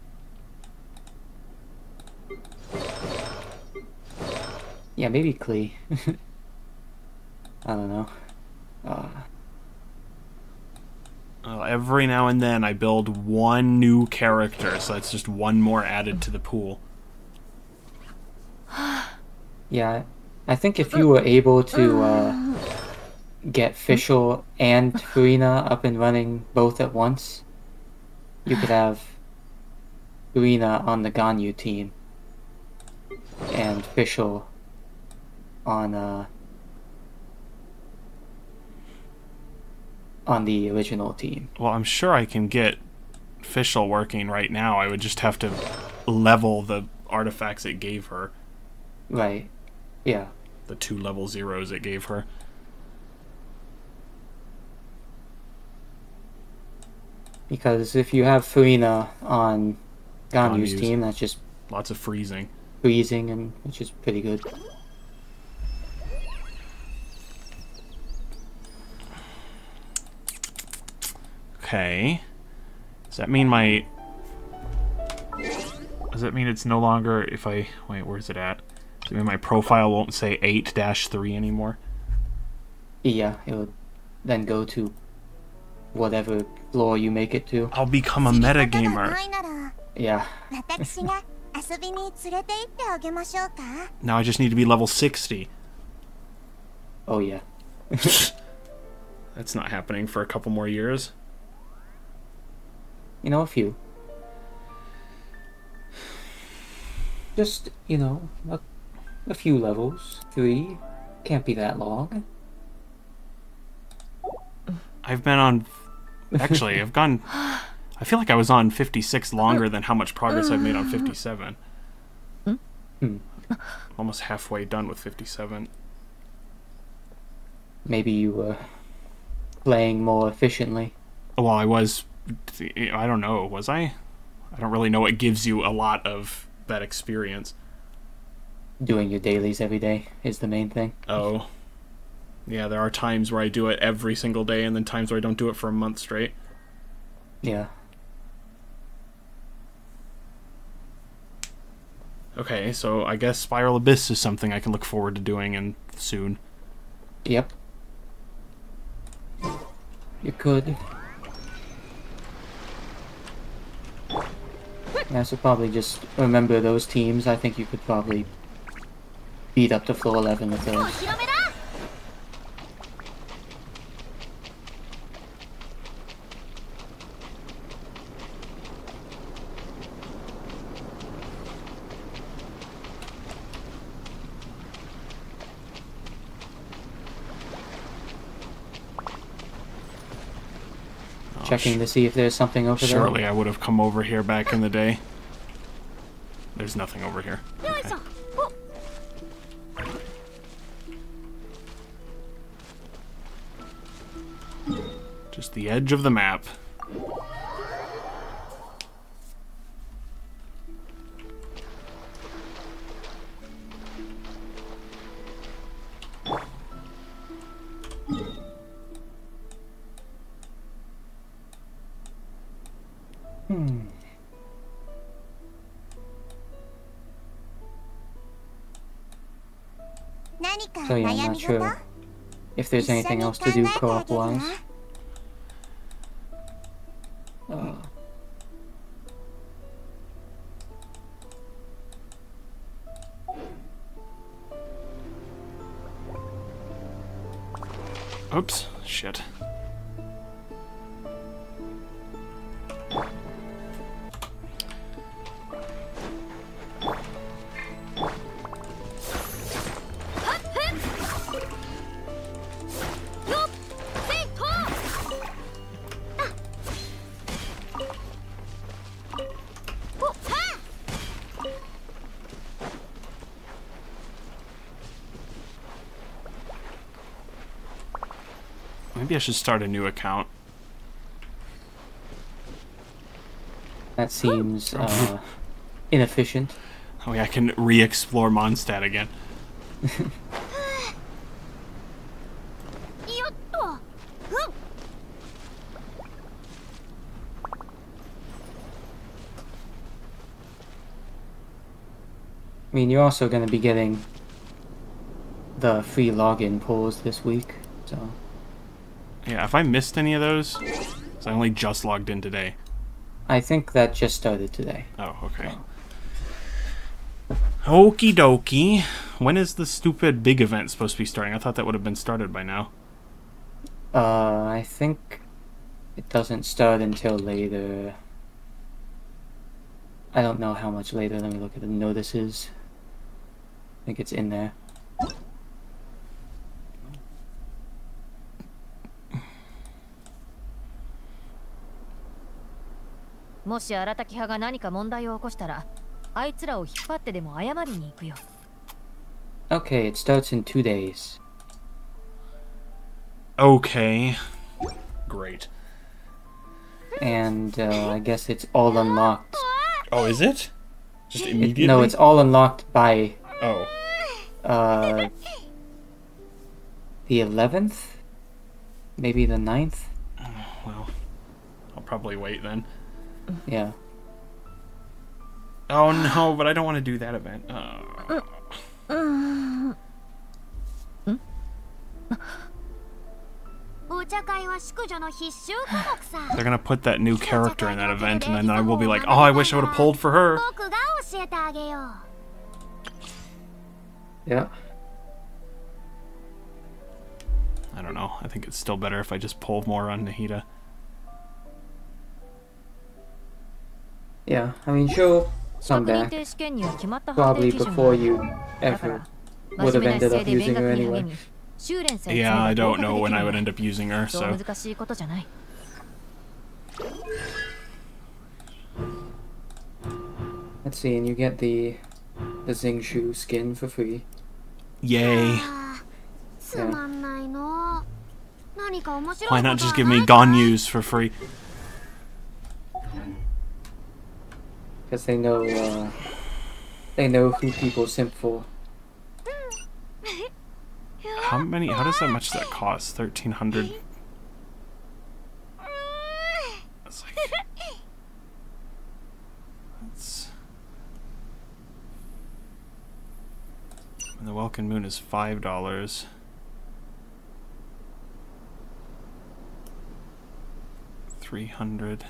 Yeah, maybe Klee. I don't know. Every now and then I build one new character, so that's just one more added to the pool. Yeah, I think if you were able to get Fischl and Furina up and running both at once, you could have Furina on the Ganyu team and Fischl on the original team. Well, I'm sure I can get Fischl working right now. I would just have to level the artifacts it gave her. Right. Yeah. The 2 level 0s it gave her. Because if you have Furina on Ganyu's Ganyu's. team, that's just Lots of freezing. freezing, and which is pretty good. Okay. Does that mean my... Does that mean it's no longer if I... Wait, where's it at? Does it mean my profile won't say 8-3 anymore? Yeah, it would then go to whatever floor you make it to. I'll become a 知り方が metagamer. ないなら Yeah. 私が遊びに連れて行ってあげましょうか。 Now I just need to be level 60. Oh yeah. That's not happening for a couple more years. You know, a few. Just, you know, a few levels. 3. Can't be that long. I've been on... Actually, I've gone... I feel like I was on 56 longer than how much progress I've made on 57. Almost halfway done with 57. Maybe you were playing more efficiently. Well, I was... I don't know, was I? I don't really know what gives you a lot of that experience. Doing your dailies every day is the main thing. Oh. Yeah, there are times where I do it every single day, and then times where I don't do it for a month straight. Yeah. Okay, so I guess Spiral Abyss is something I can look forward to doing and soon. Yep. You could. Yeah, so probably just remember those teams. I think you could probably beat up to floor 11 with those. Checking to see if there's something over there. Surely I would have come over here back in the day. There's nothing over here. Okay. Just the edge of the map. So yeah, I'm not sure if there's anything else to do co-op wise. Oops, shit. Maybe I should start a new account. That seems inefficient. Oh yeah, I can re-explore Mondstadt again. I mean, you're also going to be getting the free login pulls this week, so... Yeah, if I missed any of those, 'cause I only just logged in today. I think that just started today. Oh, okay. Okie dokie. When is the stupid big event supposed to be starting? I thought that would have been started by now. I think it doesn't start until later. I don't know how much later. Let me look at the notices. I think it's in there. もし荒滝派が何か問題を起こしたら、あいつらを引っ張ってでも謝りに行くよ。 Okay, it starts in 2 days. Okay. Great. And I guess it's all unlocked. Oh, is it? Just immediately? No, it's all unlocked by Oh. The 11th? Maybe the 9th? Well, I'll probably wait then. Yeah. Oh no, but I don't want to do that event. They're gonna put that new character in that event, and then I will be like, oh, I wish I would have pulled for her. Yeah. I don't know. I think it's still better if I just pull more on Nahida. Yeah, I mean, she'll come 認 back 定試験には決まった判 probably 定基準があ before る you だから ever 真 would 面 have 目な ended 姿勢 up で勉 using 学 her に励 anyway. み修練さえ積め Yeah, ば I 合 don't 格で know き when る I ん would だ end up using her, そう so... 難しいことじゃない Let's see, and you get the Zingshu skin for free. Yay. つまんないの。何か面白い Why こと not は just ない give me かい Gonyus for free? Because they know who people simp for. How many? How does that much that cost? 1,300. That's like. That's. And the Welkin Moon is $5. 300.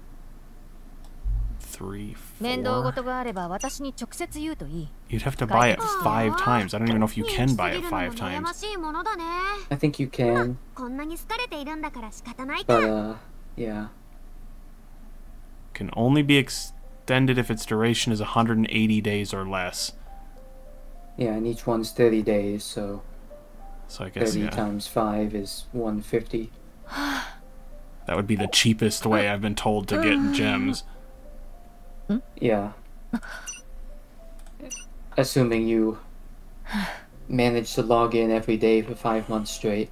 3, 面倒 4. 事があれば私に直接言うといい You'd have to buy it 5 times. I don't even know if you can buy it 5 人気すぎるのも悩ま times. しいものだね。 I think you can, こんなに好かれているんだから仕方ないか。 but yeah. Can only be extended if its duration is 180 days or less. Yeah, and each one's 30 days, so So I guess 30 yeah, times 5 is 150. that would be the cheapest way I've been told to get gems. Yeah. Assuming you manage to log in every day for 5 months straight.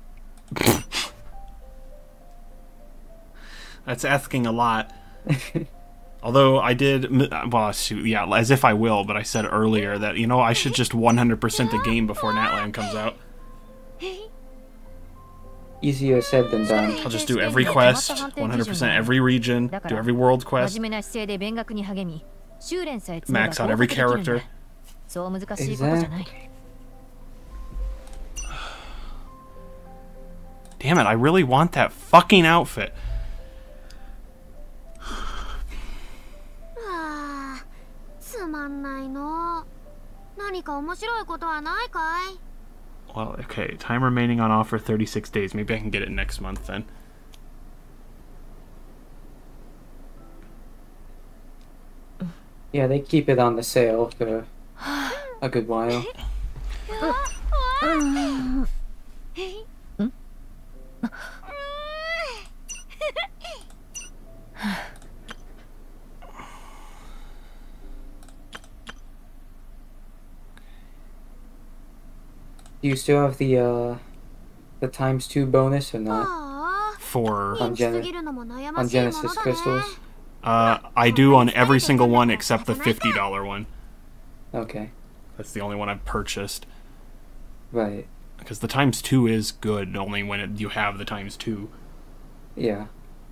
That's asking a lot. Although I did, well, shoot, yeah, as if I will, but I said earlier that, you know, I should just 100% the game before Natlan comes out. Easier said than done. I'll just do every quest, 100% every region, do every world 真 quest, 面目な姿勢で勉学に励み修練さえ積めば max 合 out 格 every できるんだ character. そう難しいことじゃない Damn it, I really want that fucking outfit. ああ、つまんないの。何か面白いことはないかい Well, okay, time remaining on offer 36 days. Maybe I can get it next month then. Yeah, they keep it on the sale for a good while. Do you still have the ×2 bonus or not ああ、 For, 人気すぎるのも悩ま on しいもの Genesis だね。 crystals? I do on every single one except the $50 one. Okay, That's the only one I've purchased. right. Because the ×2 is good only when you have the ×2. Yeah.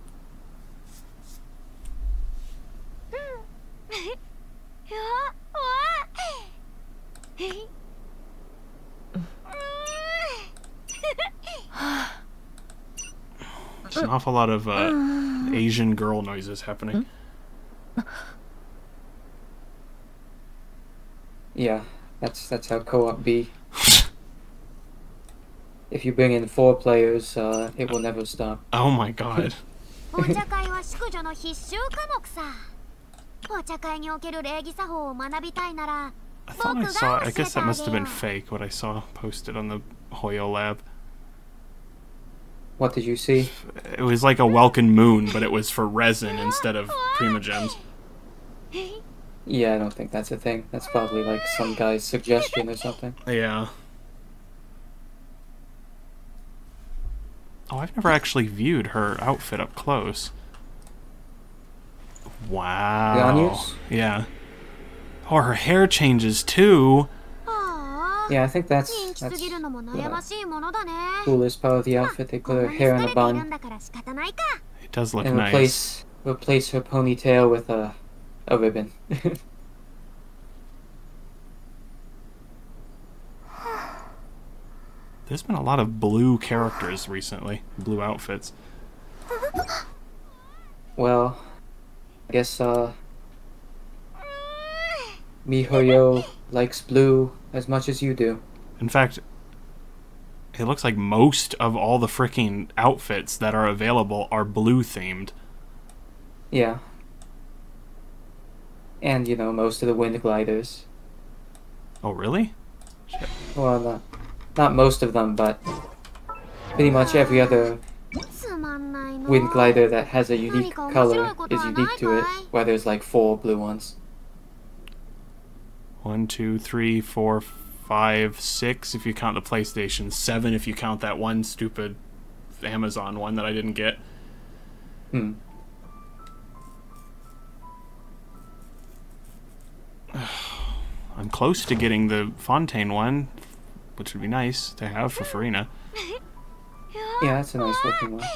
There's an awful lot of Asian girl noises happening. Yeah, that's how co-op be. If you bring in 4 players, it will never stop. Oh my god. お茶会は淑女の必修科目さ。お茶会における礼儀作法を学びたいなら、 I thought I saw, I guess that must have been fake, what I saw posted on the miHoYo lab. What did you see? It was like a Welkin Moon, but it was for resin instead of Primogems. Yeah, I don't think that's a thing. That's probably like some guy's suggestion or something. Yeah. Oh, I've never actually viewed her outfit up close. Wow. The onions? Yeah. Oh, her hair changes too. ああ、 Yeah, I think 人気すぎるのも悩ま the しいものだね。 coolest part of the outfit. They こ put ん her なに hair 好 in か a れているん bun だから仕方ないか。 It does look and nice. replace her ponytail with a ribbon. There's been a lot of blue characters recently. Blue outfits. Well, I guess miHoYo likes blue as much as you do. In fact, It looks like most of all the freaking outfits that are available are blue themed. Yeah. And, you know, most of the wind gliders. Oh, really? Shit. Well, not most of them, but pretty much every other つまんないの wind glider that has a unique 何か面 color 白いこと is はない unique to it, かい where there's like 4 blue ones. 1, 2, 3, 4, 5, 6 if you count the PlayStation. 7 if you count that one stupid Amazon one that I didn't get. Hmm. I'm close to getting the Fontaine one, which would be nice to have for Farina. Yeah, that's a nice looking one.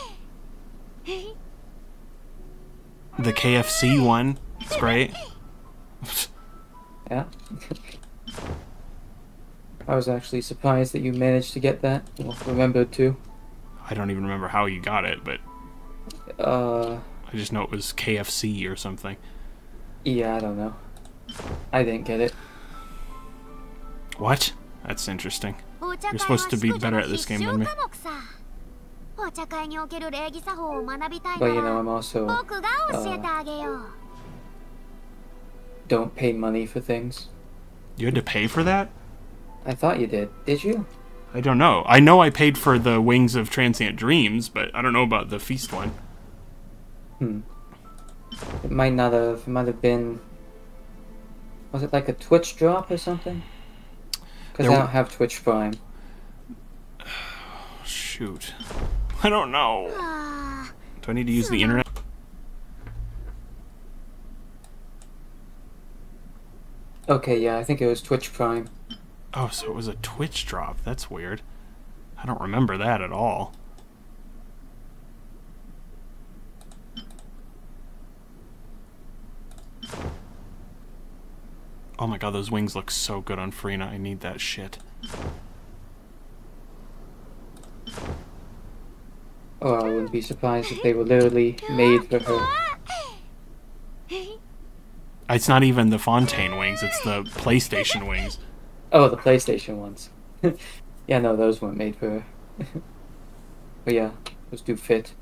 The KFC one, it's great. Yeah. I was actually surprised that you managed to get that. Well, remembered to. I don't even remember how you got it, but I just know it was KFC or something. Yeah, I don't know. I didn't get it. What? That's interesting. お茶会 You're supposed to be は better at this game than me. 必修科目さお茶会における礼儀作法を学びたい But な you know, ら I'm also 僕が教えてあげよう don't pay money for things. You had to pay for that? I thought you did. Did you? I don't know. I know I paid for the Wings of Transient Dreams, but I don't know about the Feast one. It might not have. It might have been. Was it like a Twitch drop or something? Because I don't have Twitch Prime. Shoot. I don't know. あ Do I need to use the internet? Okay, yeah, I think it was Twitch Prime. Oh, so it was a Twitch drop. That's weird. I don't remember that at all. Oh my god, those wings look so good on Farina. I need that shit. Oh, I wouldn't be surprised if they were literally made for her. It's not even the Fontaine wings, it's the PlayStation wings. Oh, the PlayStation ones. Yeah, no, those weren't made for her. But yeah, those do fit.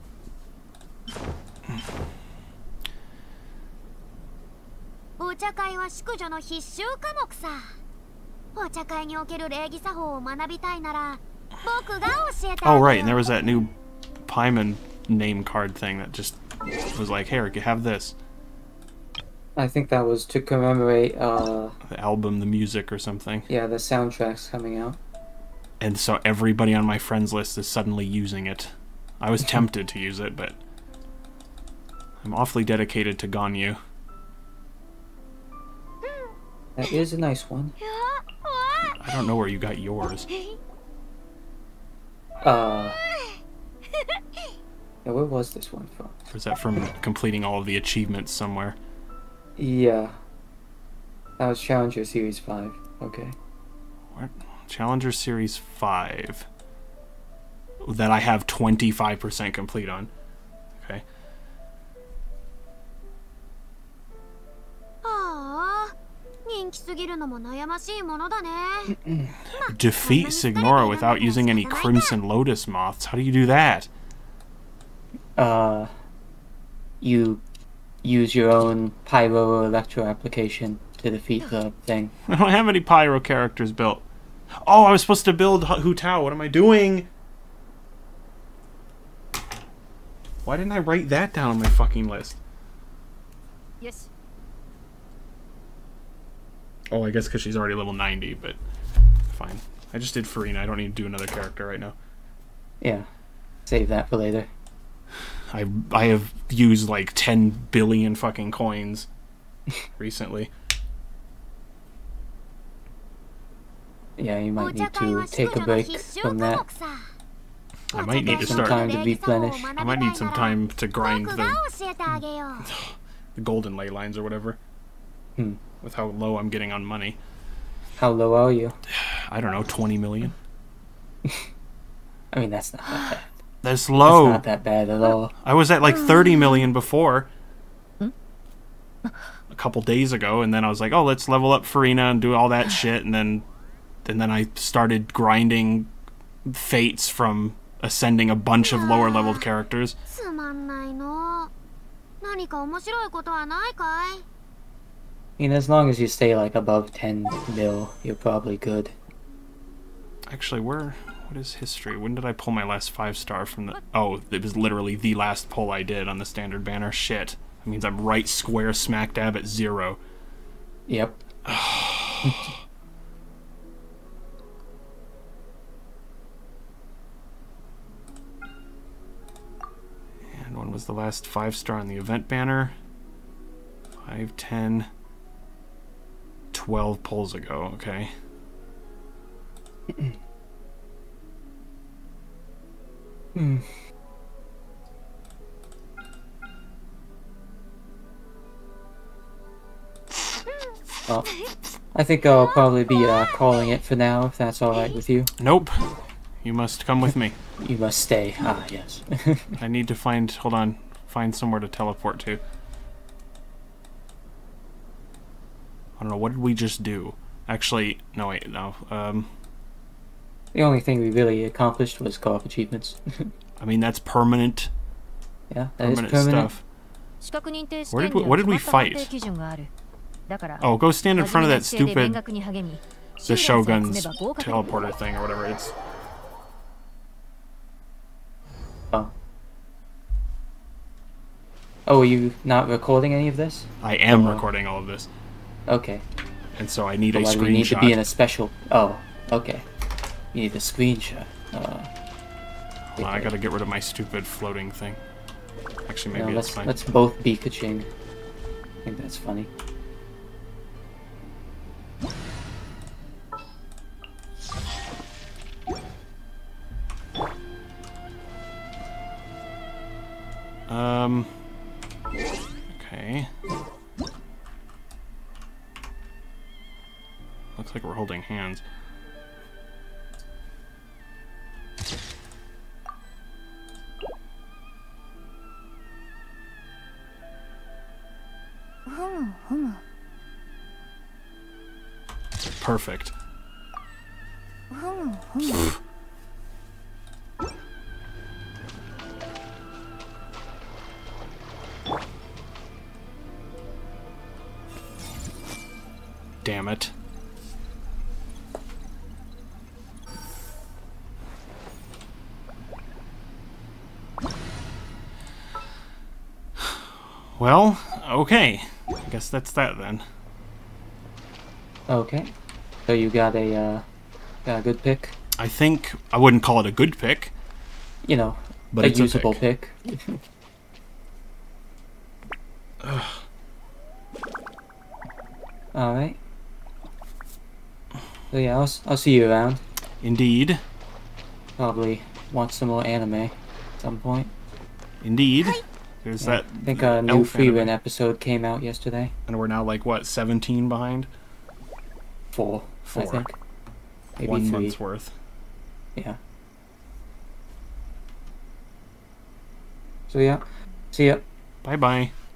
お茶会は宿女の必修科目さお茶会における礼儀作法を学びたいなら僕が教えてあげ Oh, よう right, and there was that new Paimon name card thing that just was like, here, you have this. I think that was to commemorate, The album, the music, or something. yeah, the soundtracks coming out. And so everybody on my friends list is suddenly using it. I was tempted to use it, but I'm awfully dedicated to Ganyu. That is a nice one. I don't know where you got yours. Yeah, where was this one from? Or is that from completing all of the achievements somewhere? Yeah. That was Challenger Series 5. Okay. What? Challenger Series 5. That I have 25% complete on. Okay. ああ人気すぎるのも悩ましいものだね Defeat Signora without using any Crimson Lotus Moths. How do you do that? You use your own Pyro or Electro application to defeat the thing. I don't have any Pyro characters built. Oh, I was supposed to build Hu Tao. What am I doing? Why didn't I write that down on my fucking list? よし Oh, I guess because she's already level 90, but fine. I just did Farina. I don't need to do another character right now. Yeah. Save that for later. I have used like 10 billion fucking coins recently. Yeah, you お might 茶 need 会は to 宿 take a 女の break 必修 from 科 that. 目さ I might need to Some start. time to replenish. I might need some time to grind 僕 the が教えてあげよう the golden ley lines or whatever. Hmm. With how low I'm getting on money. How low are you? I don't know, 20 million? I mean, that's not that bad. That's That's low. not that bad at all. I was at like 30 million before. A couple days ago, and then I was like, oh, let's level up Farina and do all that shit, and then I started grinding fates from ascending a bunch of lower leveled characters. つまんないの。何か面白いことはないかい？ I mean, as long as you stay like above 10 mil, you're probably good. Actually, what is history? When did I pull my last 5-star from the... Oh, it was literally the last pull I did on the standard banner. Shit. That means I'm right square smack dab at 0. Yep. And when was the last 5-star on the event banner? 5, 10, 12 pulls ago. Okay. Well, I think I'll probably be calling it for now, if that's alright with you. Nope. You must come with me. You must stay. Ah, yes. I need to find... Hold on. Find somewhere to teleport to. I don't know. What did we just do? Actually, no, wait. No. The only thing we really accomplished was co-op achievements. I mean, that's permanent. Yeah, that is Permanent permanent. stuff. 資格認定試 Where 験 did に we, は what did we 決まった fight? 判定基準がある。だから Oh, go stand in front of that 真面目な姿勢で勉 stupid 学に励み the 修練さえ積め Shogun's ば合格。 teleporter thing or whatever it's. Oh. Oh, are you not recording any of this? I am Oh. recording all of this, Okay. and so I need a But why do we need to be in screenshot. a special... Oh, okay. You need a screenshot. Hold on, I gotta get rid of my stupid floating thing. Actually, maybe it's fine. let's both be ka-ching. I think that's funny. Okay. Looks like we're holding hands. Perfect. Damn it. Well, okay. I guess that's that then. Okay. So you got a good pick? I think I wouldn't call it a good pick, You know, but a it's usable a pick. pick. Alright. So yeah, I'll see you around. Indeed. Probably watch some more anime at some point. Indeed. There's Yeah, that. I think a new elf free anime. run episode came out yesterday. And we're now like what, 17 behind? 4, I 4. think. Maybe 1 3. month's worth. Yeah. So yeah, see ya. Bye bye.